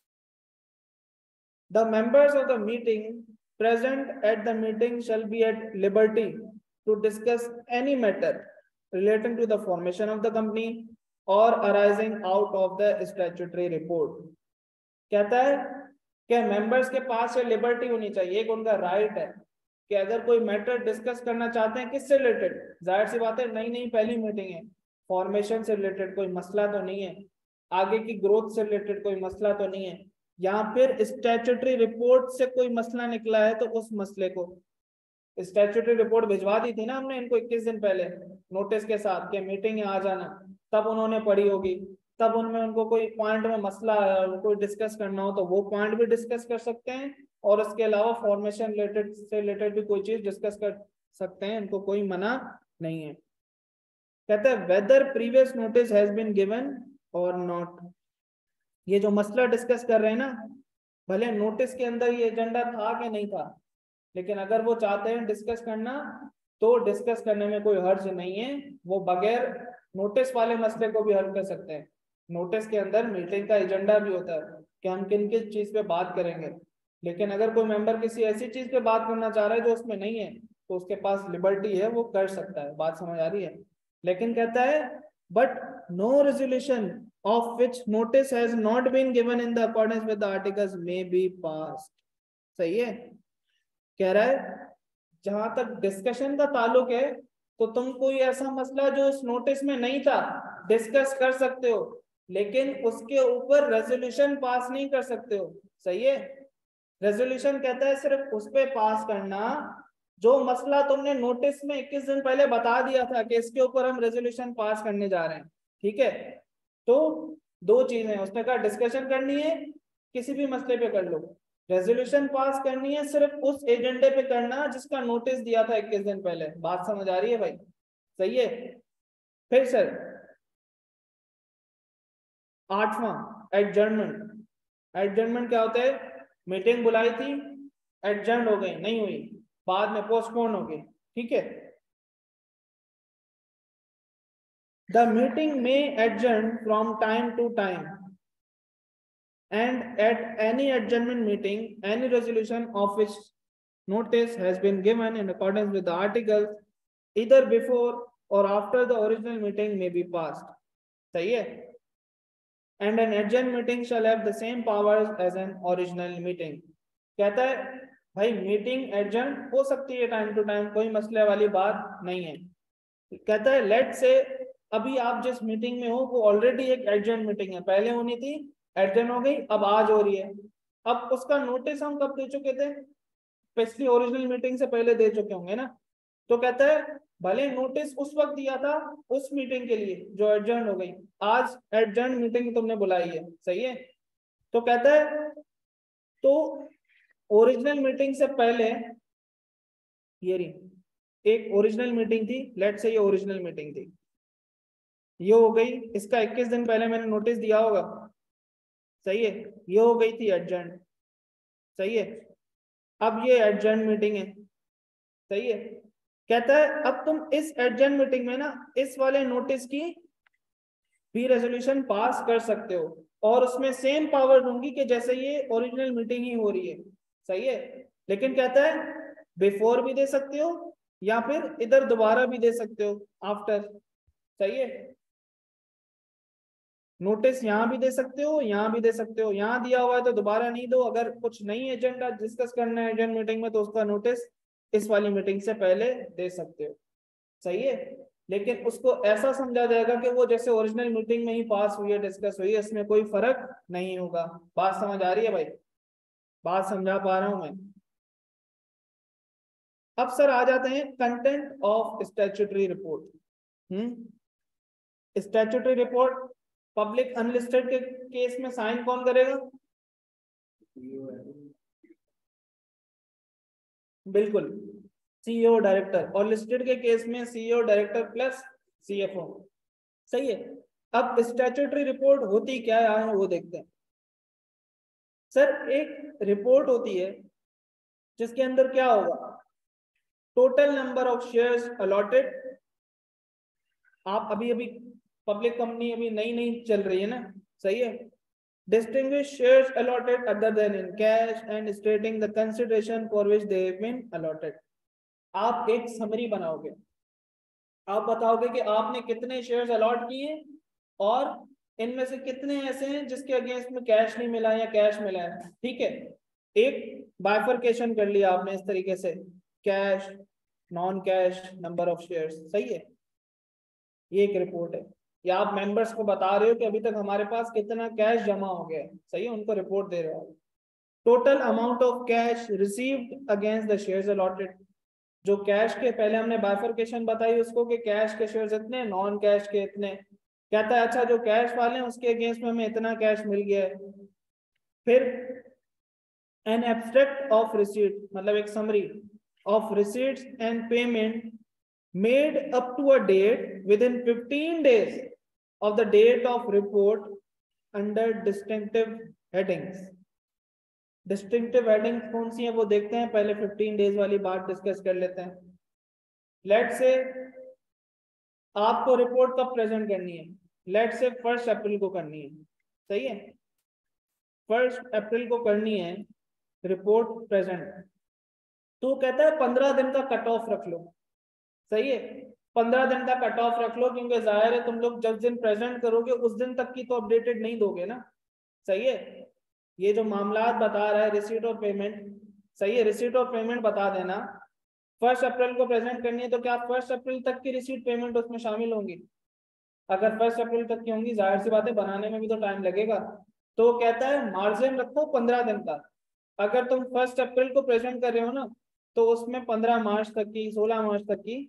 The members of the meeting present at the meeting shall be at liberty to discuss any matter relating to the formation of the company or arising out of the statutory report. कहता है कि members के पास ये liberty होनी चाहिए, एक उनका right है कि अगर कोई मैटर डिस्कस करना चाहते हैं किससे रिलेटेड, जाहिर सी बात है नई नई पहली मीटिंग है, फॉर्मेशन से रिलेटेड कोई मसला तो नहीं है, आगे की ग्रोथ से रिलेटेड कोई मसला तो नहीं है, या फिर स्टैट्यूटरी रिपोर्ट से कोई मसला निकला है तो उस मसले को, स्टैट्यूटरी रिपोर्ट भिजवा दी थी ना हमने इनको 21 दिन पहले नोटिस के साथ कि मीटिंग में आ जाना, तब उन्होंने पढ़ी होगी, तब उनमें उनको कोई पॉइंट में मसला है कोई डिस्कस करना हो तो वो पॉइंट भी डिस्कस कर सकते हैं, और उसके अलावा फॉर्मेशन रिलेटेड से रिलेटेड भी कोई चीज डिस्कस कर सकते हैं, इनको कोई मना नहीं है। कहते हैं whether previous notice has been given और नॉट, ये जो मसला डिस्कस कर रहे हैं ना, भले नोटिस के अंदर ये एजेंडा था कि नहीं था, लेकिन अगर वो चाहते हैं डिस्कस करना तो डिस्कस करने में कोई हर्ज नहीं है, वो बगैर नोटिस वाले मसले को भी हल कर सकते हैं। नोटिस के अंदर मीटिंग का एजेंडा भी होता है कि हम किन किस चीज पे बात करेंगे, लेकिन अगर कोई मेंबर किसी ऐसी चीज पे बात करना चाह रहा है जो उसमें नहीं है तो उसके पास लिबर्टी है, वो कर सकता है। बात समझ आ रही है? लेकिन कहता है but no resolution of which notice has not been given in the accordance with the articles may be passed. सही है, कह रहा है जहां तक डिस्कशन का ताल्लुक है तो तुम कोई ऐसा मसला जो उस नोटिस में नहीं था डिस्कस कर सकते हो, लेकिन उसके ऊपर रेजोल्यूशन पास नहीं कर सकते हो, सही है। रेजोल्यूशन कहता है सिर्फ उस पे पास करना जो मसला तुमने नोटिस में 21 दिन पहले बता दिया था कि इसके ऊपर हम रेजोल्यूशन पास करने जा रहे हैं, ठीक है। तो दो चीजें, उसने कहा डिस्कशन करनी है किसी भी मसले पे कर लो, रेजोल्यूशन पास करनी है सिर्फ उस एजेंडे पे करना जिसका नोटिस दिया था 21 दिन पहले। बात समझ आ रही है भाई? सही है। फिर सर 8वां एडजर्नमेंट। एडजर्नमेंट क्या होता है? मीटिंग बुलाई थी, एडजर्न हो गई, नहीं हुई, बाद में पोस्टपोन हो गई, ठीक है। द मीटिंग में adjourn from time to time and at any adjournment meeting any resolution of which notice has been given in accordance with the articles either before or after the original meeting may be passed। सही है। and an adjourned meeting shall have the same powers as an original meeting। कहता है भाई meeting adjourn हो सकती है time to time, कोई मसले वाली बात नहीं है। कहता है लेट से अभी आप जिस मीटिंग में हो वो ऑलरेडी एक एडजर्न मीटिंग है, पहले होनी थी, एडजर्न हो गई, अब आज हो रही है। अब उसका नोटिस हम कब दे चुके थे? पिछली ओरिजिनल मीटिंग से पहले दे चुके होंगे ना। तो कहता है भले नोटिस उस वक्त दिया था उस मीटिंग के लिए जो एडजर्न हो गई, आज एडजर्न मीटिंग तुमने बुलाई है, सही है। तो कहता है तो ओरिजिनल मीटिंग से पहले ये रही एक ओरिजिनल मीटिंग थी, लेट से ये ओरिजिनल मीटिंग थी, ये हो गई, इसका 21 दिन पहले मैंने नोटिस दिया होगा, सही है, ये हो गई थी एडजर्न, सही है। अब ये एडजर्न मीटिंग है, सही है। कहता है अब तुम इस एडजर्न मीटिंग में ना इस वाले नोटिस की भी रेजोल्यूशन पास कर सकते हो और उसमें सेम पावर दूंगी कि जैसे ये ओरिजिनल मीटिंग ही हो रही है, सही है। लेकिन कहता है बिफोर भी दे सकते हो या फिर इधर दोबारा भी दे सकते हो आफ्टर, सही है। नोटिस यहाँ भी दे सकते हो, यहाँ भी दे सकते हो, यहाँ दिया हुआ है तो दोबारा नहीं दो, अगर कुछ नई एजेंडा डिस्कस करना है एजेंट मीटिंग में तो उसका नोटिस इस वाली मीटिंग से पहले दे सकते हो, सही है। लेकिन उसको ऐसा समझा जाएगा कि वो जैसे ओरिजिनल मीटिंग में ही पास हुई है, डिस्कस हुई है, इसमें कोई फर्क नहीं होगा। बात समझ आ रही है भाई? बात समझा पा रहा हूं मैं? अब सर आ जाते हैं content of statutory report. Statutory report public unlisted के केस में साइन कौन करेगा? बिल्कुल सीईओ डायरेक्टर, और लिस्टेड के केस में सीईओ डायरेक्टर प्लस सीएफओ, सही है। अब स्टैट्यूटरी रिपोर्ट होती क्या है वो देखते हैं। सर एक रिपोर्ट होती है जिसके अंदर क्या होगा? Total number of shares allotted, आप अभी अभी पब्लिक कंपनी अभी नई नई चल रही है ना, सही है। Distinguish shares allotted other than in cash and stating the consideration for which they have been allotted। आप एक समरी बनाओगे, आप बताओगे कि आपने कितने शेयर्स अलॉट किए और इनमें से कितने ऐसे हैं जिसके अगेंस्ट में कैश नहीं मिला या कैश मिला है, ठीक है। एक बाइफरकेशन कर लिया आपने इस तरीके से, cash, non cash, number of shares, सही है। ये एक रिपोर्ट है, या आप मेंबर्स को बता रहे हो कि अभी तक हमारे पास कितना कैश जमा हो गया है, सही है, उनको रिपोर्ट दे रहे हो। Total amount of cash received against the shares allotted, जो कैश के पहले हमने बाइफरकेशन बताई उसको कि कैश के शेयर्स इतने, नॉन कैश के इतने। कहता है अच्छा जो कैश वाले हैं उसके अगेंस्ट में हमें इतना कैश मिल गया है। फिर एन एब्स्ट्रैक्ट ऑफ रिसीट, मतलब एक summary of receipts and payment made up to a date within 15 days of the date of report under distinctive headings। Distinctive headings कौन सी है वो देखते हैं, पहले 15 डेज वाली बात डिस्कस कर लेते हैं। लेट से आपको रिपोर्ट कब प्रेजेंट करनी है? लेट से 1 अप्रैल को करनी है, सही है। 1 अप्रैल को करनी है रिपोर्ट प्रेजेंट, तो कहता है 15 दिन का कट ऑफ रख लो, सही है। 15 दिन का कट ऑफ रख लो क्योंकि जाहिर है तुम लोग जिस दिन प्रेजेंट करोगे उस दिन तक की तो अपडेटेड नहीं दोगे ना, सही है। ये जो मामलात बता रहा है रिसीट और पेमेंट, सही है, रिसीट और पेमेंट बता देना। 1 अप्रैल को प्रेजेंट करनी है तो क्या 1 अप्रैल तक की रिसीट पेमेंट उसमें शामिल होंगी? अगर 1 अप्रैल तक की होंगी जाहिर सी बात है बनाने में भी तो टाइम लगेगा, तो कहता है मार्जिन रखो 15 दिन का। अगर तुम 1 अप्रैल को प्रेजेंट कर रहे हो ना तो उसमें 15 मार्च तक की, 16 मार्च तक की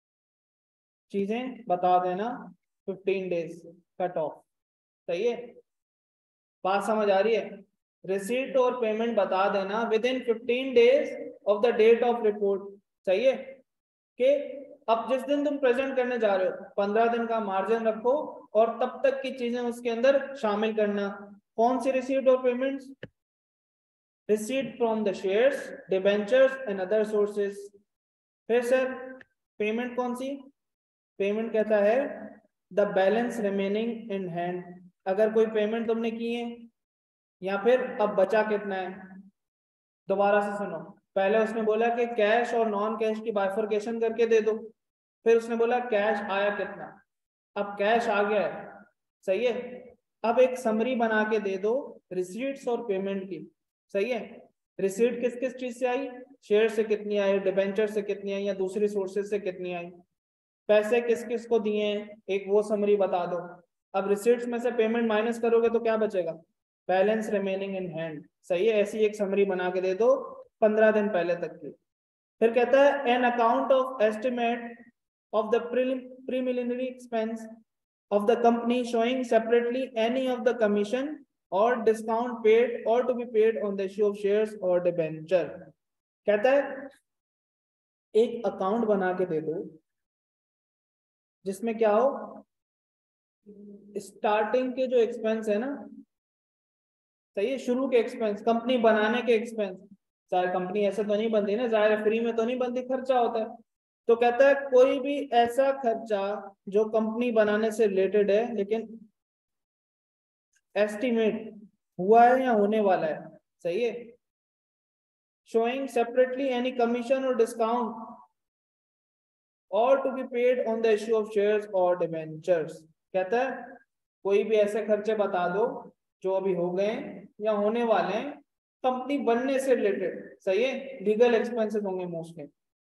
चीजें बता देना, 15 डेज कट ऑफ, सही है। बात समझ आ रही है? रिसीट और पेमेंट बता देना within 15 days of the date of report, सही है। कि अब जिस दिन तुम प्रेजेंट करने जा रहे हो 15 दिन का मार्जिन रखो और तब तक की चीजें उसके अंदर शामिल करना। कौन सी रिसीट और payments? Receipt from the shares, debentures and other sources. फिर सर पेमेंट कौन सी? पेमेंट कहता है the balance remaining in hand, अगर कोई पेमेंट तुमने की है या फिर अब बचा कितना है। दोबारा से सुनो, पहले उसने बोला कि कैश और नॉन कैश की बाइफरकेशन करके दे दो, फिर उसने बोला कैश आया कितना। अब कैश आ गया है, सही है। अब एक समरी बना के दे दो रिसीट्स और पेमेंट की, सही है। रिसीट किस किस चीज से आई? शेयर से कितनी आई, डिबेंचर से कितनी आई, या दूसरी सोर्सेज से कितनी आई। पैसे किस किस को दिए हैं, एक वो समरी बता दो। अब रिसीट्स में से पेमेंट माइनस करोगे तो क्या बचेगा? बैलेंस रिमेनिंग इन हैंड, सही है। ऐसी एक समरी बना के दे दो 15 दिन पहले तक की। फिर कहता है an account of estimate of the preliminary expense of the company showing separately any of the commission or discount paid or to be paid on the issue of shares or debenture। कहता है एक account बना के दे दो जिसमें क्या हो, starting के जो एक्सपेंस है ना, सही है, शुरू के एक्सपेंस, कंपनी बनाने के एक्सपेंस। चाहे कंपनी ऐसे तो नहीं बनती ना, जाहिर फ्री में तो नहीं बनती, खर्चा होता है। तो कहता है कोई भी ऐसा खर्चा जो कंपनी बनाने से रिलेटेड है लेकिन एस्टिमेट हुआ है या होने वाला है, सही है। शोइंग सेपरेटली एनी कमीशन और डिस्काउंट और to be paid on the issue of shares और डिबेंचर्स। कहता है कोई भी ऐसे खर्चे बता दो जो अभी हो गए या होने वाले हैं कंपनी बनने से रिलेटेड, सही है। लीगल एक्सपेंसेस होंगे मोस्टली,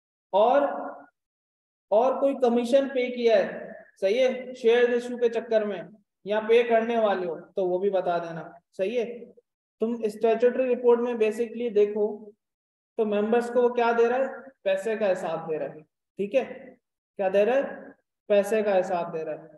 और कोई कमीशन पे किया है, सही है, शेयर इशू के चक्कर में, या पे करने वाले हो तो वो भी बता देना, सही है। तुम स्टैट्यूटरी रिपोर्ट में बेसिकली देखो तो मेंबर्स को वो क्या दे रहा है? पैसे का हिसाब दे रहा है, ठीक है। क्या दे रहा है? पैसे का हिसाब दे रहा है।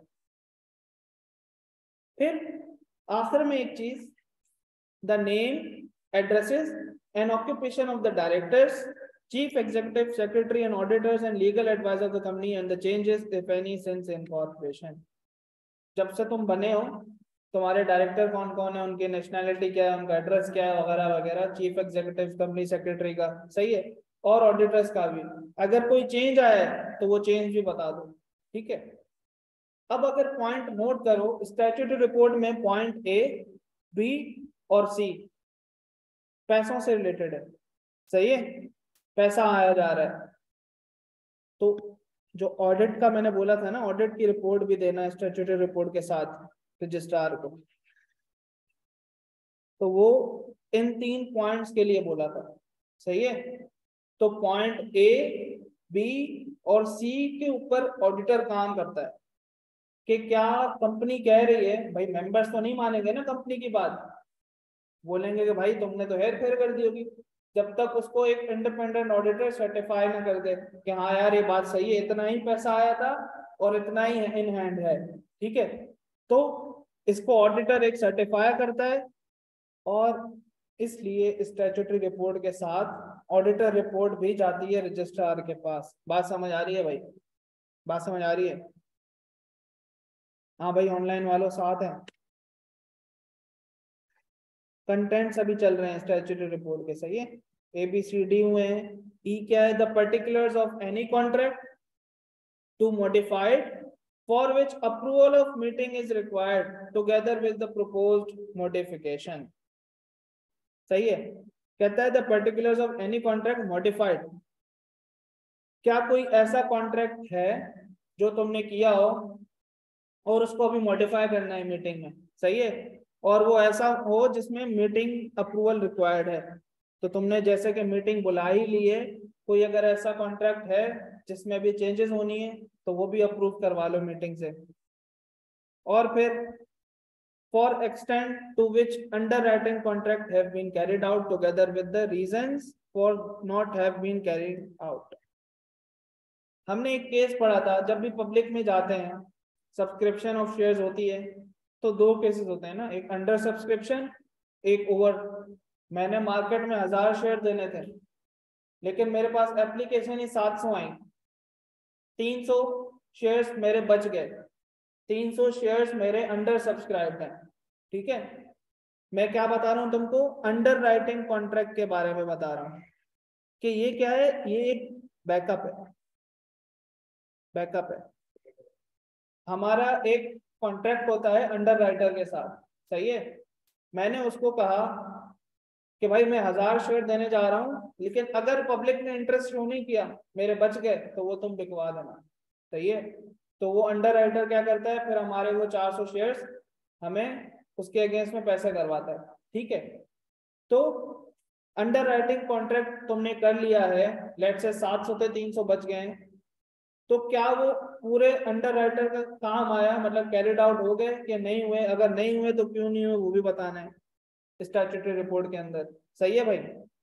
फिर आखिर में एक चीज, the name, addresses and occupation of the directors, chief executive secretary and auditors and legal advisor of the company and the changes if any since incorporation। जब से तुम बने हो तुम्हारे डायरेक्टर कौन कौन है, उनकी नेशनैलिटी क्या है, उनका एड्रेस क्या है, वगैरह वगैरह, चीफ एग्जीक्यूटिव, कंपनी सेक्रेटरी का, सही है, और ऑडिटर्स का भी। अगर कोई चेंज आया है तो वो चेंज भी बता दो, ठीक है। अब अगर पॉइंट नोट करो स्टैट्यूटरी रिपोर्ट में, पॉइंट ए, बी और सी पैसों से रिलेटेड है, सही है, पैसा आया जा रहा है। तो जो ऑडिट का मैंने बोला था ना, ऑडिट की रिपोर्ट भी देना स्टैट्यूटरी रिपोर्ट के साथ रजिस्ट्रार को, तो वो इन 3 पॉइंट्स के लिए बोला था, सही है। तो पॉइंट ए, बी और सी के ऊपर ऑडिटर काम करता है कि क्या कंपनी कह रही है, भाई मेंबर्स तो नहीं मानेंगे ना कंपनी की बात, बोलेंगे कि भाई तुमने तो हेर फेर कर दी होगी, जब तक उसको एक इंडिपेंडेंट ऑडिटर सर्टिफाई ना कर दे कि हाँ यार ये बात सही है, इतना ही पैसा आया था और इतना ही इन हैंड है, ठीक है। तो इसको ऑडिटर एक सर्टिफाई करता है और इसलिए स्टैट्यूटरी रिपोर्ट के साथ ऑडिटर रिपोर्ट भी जाती है रजिस्ट्रार के पास। बात समझ आ रही है भाई? बात समझ आ रही है? हाँ भाई, ऑनलाइन वालों साथ हैं। कंटेंट्स अभी चल रहे हैं स्टैट्यूटरी रिपोर्ट के, सही है। ABCD हुए हैं। ई क्या है? The particulars of any contract to modified for which approval of meeting is required together with the proposed modification, सही है। कहता है the particulars of any contract modified, क्या कोई ऐसा कॉन्ट्रैक्ट है जो तुमने किया हो और उसको अभी मॉडिफाई करना है मीटिंग में, सही है, और वो ऐसा हो जिसमें मीटिंग अप्रूवल रिक्वायर्ड है। तो तुमने जैसे कि मीटिंग बुला ही ली है, कोई अगर ऐसा कॉन्ट्रैक्ट है जिसमें भी चेंजेस होनी है तो वो भी अप्रूव करवा लो मीटिंग से। और फिर for extent to which underwriting contract have been carried out together with the reasons for not have been carried out। हमने एक केस पढ़ा था, जब भी पब्लिक में जाते हैं सब्सक्रिप्शन ऑफ शेयर्स होती है तो 2 केसेस होते हैं ना, एक अंडर सब्सक्रिप्शन, एक ओवर। मैंने मार्केट में 1000 शेयर देने थे लेकिन मेरे पास एप्लीकेशन ही 700 आई, 300 शेयर्स मेरे बच गए, 300 शेयर्स मेरे अंडर सब्सक्राइब्ड हैं, ठीक है। मैं क्या बता रहा हूं तुमको, अंडर राइटिंग कॉन्ट्रैक्ट के बारे में बता रहा हूं कि ये क्या है, ये एक बैकअप है, बैकअप है। हमारा एक कॉन्ट्रैक्ट होता है अंडर राइटर के साथ, सही है। मैंने उसको कहा कि भाई मैं 1000 शेयर देने जा रहा हूं, लेकिन अगर पब्लिक ने इंटरेस्ट शो नहीं किया, मेरे बच गए, तो वो तुम बिकवा देना, सही है। तो वो अंडर राइटर क्या करता है, फिर हमारे वो 400 शेयर्स हमें उसके अगेंस्ट में पैसे करवाता है, ठीक है। तो अंडर राइटिंग कॉन्ट्रैक्ट तुमने कर लिया है, लेट से 700 थे 300 बच गए, तो क्या वो पूरे अंडर राइटर का काम आया, मतलब कैरिड आउट हो गए कि नहीं हुए, अगर नहीं हुए तो क्यों नहीं हुए वो भी बताना है स्टैट्यूटरी रिपोर्ट के अंदर, सही है भाई।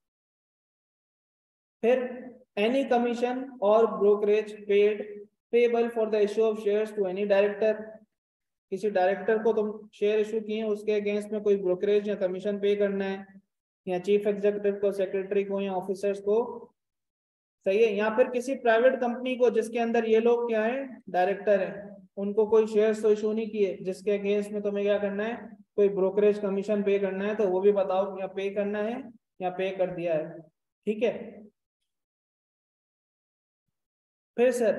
फिर एनी कमीशन और brokerage paid payable for the issue of shares to any director, किसी डायरेक्टर को तुम शेयर इशू किए, उसके अगेंस्ट में कोई ब्रोकरेज या कमीशन पे करना है, या चीफ एग्जीक्यूटिव को, सेक्रेटरी को, या ऑफिसर्स को, सही है। या फिर किसी प्राइवेट कंपनी को जिसके अंदर ये लोग क्या है, डायरेक्टर है, उनको कोई शेयर्स तो इशू नहीं किए, जिसके अगेंस्ट में तुम्हें क्या करना है, कोई ब्रोकरेज कमीशन पे करना है, तो वो भी बताओ, या पे करना है या पे कर दिया है, ठीक है। फिर sir,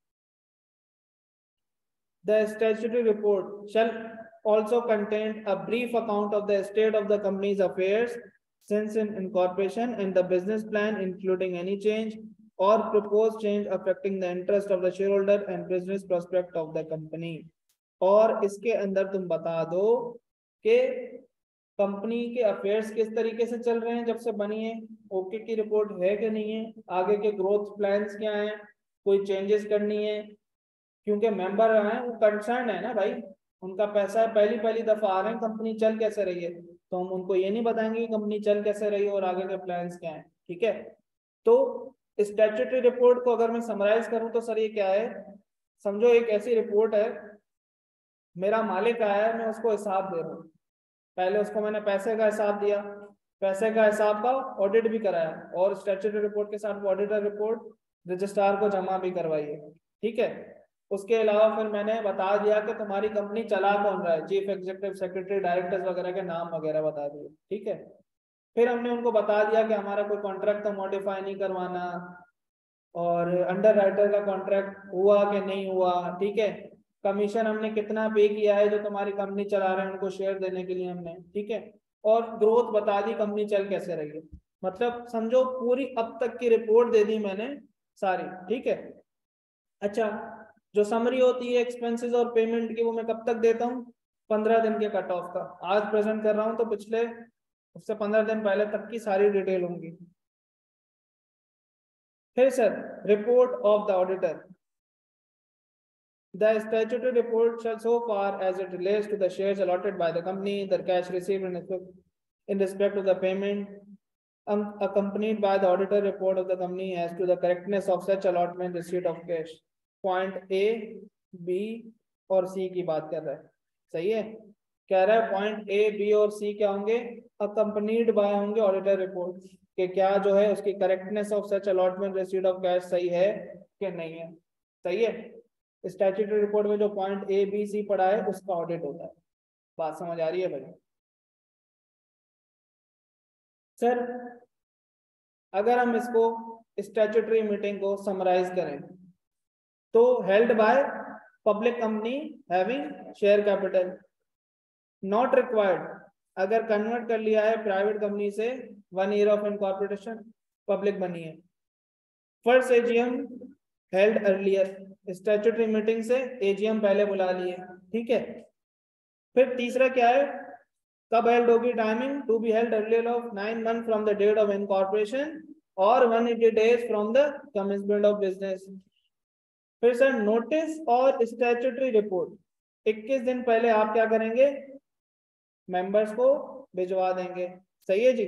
the statutory report shall also contain a brief account of the state of the company's affairs since in incorporation and the business plan, including any change or proposed change affecting the interest of the shareholder and business prospect of the company. और इसके अंदर तुम बता दो कि company के affairs किस तरीके से चल रहे हैं जब से बनी है, ओके की रिपोर्ट है कि नहीं है, आगे के ग्रोथ प्लान्स क्या हैं, कोई चेंजेस करनी है, क्योंकि मेंबर हैं वो कंसर्न है ना भाई, उनका पैसा है, पहली पहली दफा आ रहे हैं, कंपनी चल कैसे रही है, तो हम उनको ये नहीं बताएंगे कि कंपनी चल कैसे रही है और आगे के प्लान्स क्या हैं, ठीक है। तो स्टैट्यूटरी रिपोर्ट को अगर मैं समराइज करूं तो सर ये क्या है, समझो एक ऐसी रिपोर्ट है, मेरा मालिक आया है, मैं उसको हिसाब दे रहा हूँ, पहले उसको मैंने पैसे का हिसाब दिया, पैसे का हिसाब का ऑडिट भी कराया, और स्टैट्यूटरी रिपोर्ट के साथ ऑडिटर रिपोर्ट रजिस्ट्रार को जमा भी करवाई है, ठीक है। उसके अलावा फिर मैंने बता दिया कि तुम्हारी कंपनी चला कौन रहा है, चीफ एग्जीक्यूटिव, सेक्रेटरी, डायरेक्टर्स वगैरह के नाम वगैरह बता दिए, ठीक है। फिर हमने उनको बता दिया कि हमारा कोई कॉन्ट्रैक्ट तो मॉडिफाई नहीं करवाना, और अंडर राइटर का कॉन्ट्रैक्ट हुआ कि नहीं हुआ, ठीक है। कमीशन हमने कितना पे किया है जो तुम्हारी कंपनी चला रहे हैं उनको शेयर देने के लिए हमने, ठीक है। और ग्रोथ बता दी, कंपनी चल कैसे रही है, मतलब समझो पूरी अब तक की रिपोर्ट दे दी मैंने सारी, ठीक है। अच्छा, जो समरी होती है एक्सपेंसेस और पेमेंट की, वो मैं कब तक देता हूँ, 15 दिन के कट ऑफ का, आज प्रेजेंट कर रहा हूँ तो पिछले उससे 15 दिन पहले तक की सारी डिटेल होंगी। फिर sir, report of the auditor, the statutory report shall so far as it relates to the shares allotted by the company, the cash received in respect of the payment, accompanied by the auditor report of the company as to the correctness of such allotment receipt of cash. Point A, B और C की बात कर रहा है, सही है। कह रहा है पॉइंट ए, बी और सी क्या होंगे, अकम्पनीड बाय होंगे ऑडिटर रिपोर्ट, कि क्या जो है उसकी correctness of such allotment receipt of cash सही है कि नहीं है, सही है। स्टैट्यूटरी रिपोर्ट में जो पॉइंट ए, बी, सी पढ़ा है उसका ऑडिट होता है, बात समझ आ रही है भाई। सर, अगर हम इसको स्टैट्यूटरी मीटिंग को समराइज करें तो held by public company having share capital, not required अगर कन्वर्ट कर लिया है प्राइवेट कंपनी से, 1 ईयर ऑफ इनकॉर्पोरेशन, पब्लिक बनी है। First AGM held earlier, statutory meeting से एजीएम पहले बुला लिए, ठीक है। फिर तीसरा क्या है, कब हेल्ड होगी, timing to be held earlier of 9 month from the date of incorporation और 180 days from the commencement of business. फिर सर, नोटिस और स्टैट्यूटरी रिपोर्ट 21 दिन पहले आप क्या करेंगे, मेंबर्स को भिजवा देंगे, सही है जी,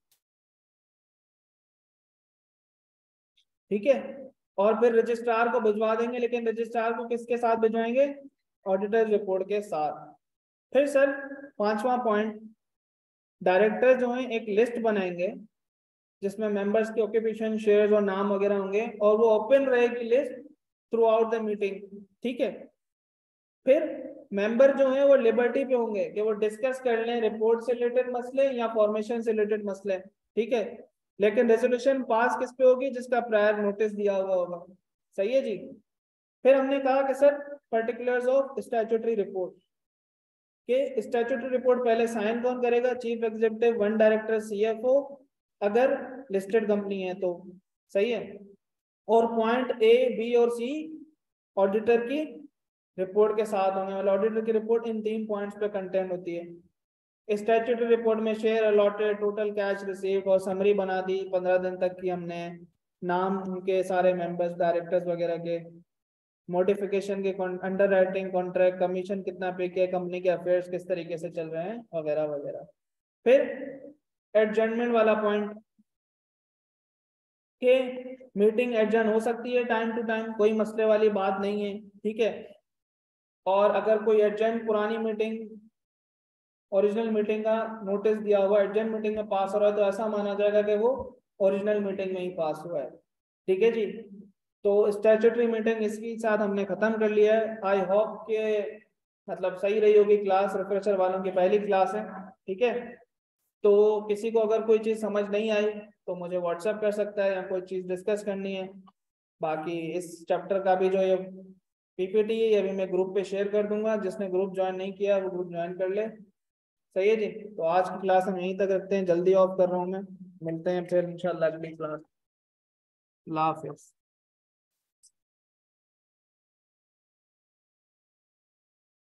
ठीक है। और फिर रजिस्ट्रार को भिजवा देंगे, लेकिन रजिस्ट्रार को किसके साथ भिजवाएंगे, ऑडिटर रिपोर्ट के साथ। फिर सर, पांचवा पॉइंट, डायरेक्टर जो है एक लिस्ट बनाएंगे जिसमें मेंबर्स के ऑक्यूपेशन, शेयर्स और नाम वगैरह होंगे, और वो ओपन रहेगी list throughout the meeting, ठीक है। फिर मेंबर जो है वो लिबर्टी पे होंगे कि वो डिस्कस कर लें रिपोर्ट से रिलेटेड मसले या फॉर्मेशन से रिलेटेड मसले, ठीक है। लेकिन रेजोल्यूशन पास किस पे होगी, जिसका प्रायर नोटिस दिया हुआ होगा, सही है जी। फिर हमने कहा कि sir particulars of statutory report, कि स्टैट्यूटरी रिपोर्ट पहले साइन कौन करेगा, chief executive, one director, CFO, अगर लिस्टेड कंपनी है तो, सही है। और पॉइंट ए बी और सी ऑडिटर की रिपोर्ट के साथ होने वाला, ऑडिटर की रिपोर्ट इन 3 पॉइंट्स पे कंटेंट होती है। स्टैट्यूटरी रिपोर्ट में share allotted, total cash received और समरी बना दी 15 दिन तक की हमने, नाम उनके सारे मेंबर्स डायरेक्टर्स वगैरह के, मॉडिफिकेशन के, अंडर राइटिंग कॉन्ट्रैक्ट, कमीशन कितना पे किया, कंपनी के अफेयर्स किस तरीके से चल रहे हैं वगैरह वगैरह। फिर एडजर्नमेंट वाला पॉइंट के मीटिंग एडजर्न हो सकती है टाइम टू टाइम, कोई मसले वाली बात नहीं है, ठीक है। और अगर कोई एडजर्न पुरानी मीटिंग ओरिजिनल मीटिंग का नोटिस दिया हुआ एडजर्न मीटिंग में पास हो रहा है तो ऐसा माना जाएगा कि वो ओरिजिनल मीटिंग में ही पास हुआ है, ठीक है जी। तो स्टैट्यूटरी मीटिंग इसके साथ हमने खत्म कर लिया है। आई होप के मतलब सही रही होगी क्लास, रिफ्रेशर वालों की पहली क्लास है, ठीक है। तो किसी को अगर कोई चीज़ समझ नहीं आई तो मुझे व्हाट्सएप कर सकता है, या कोई चीज़ डिस्कस करनी है। बाकी इस चैप्टर का भी जो ये पीपीटी है ये अभी मैं ग्रुप पे शेयर कर दूंगा, जिसने ग्रुप ज्वाइन नहीं किया वो ग्रुप ज्वाइन कर ले, सही है जी। तो आज की क्लास हम यहीं तक रखते हैं, जल्दी ऑफ कर रहा हूँ मैं, मिलते हैं फिर इंशाल्लाह अगली क्लास। अल्लाह हाफिज़।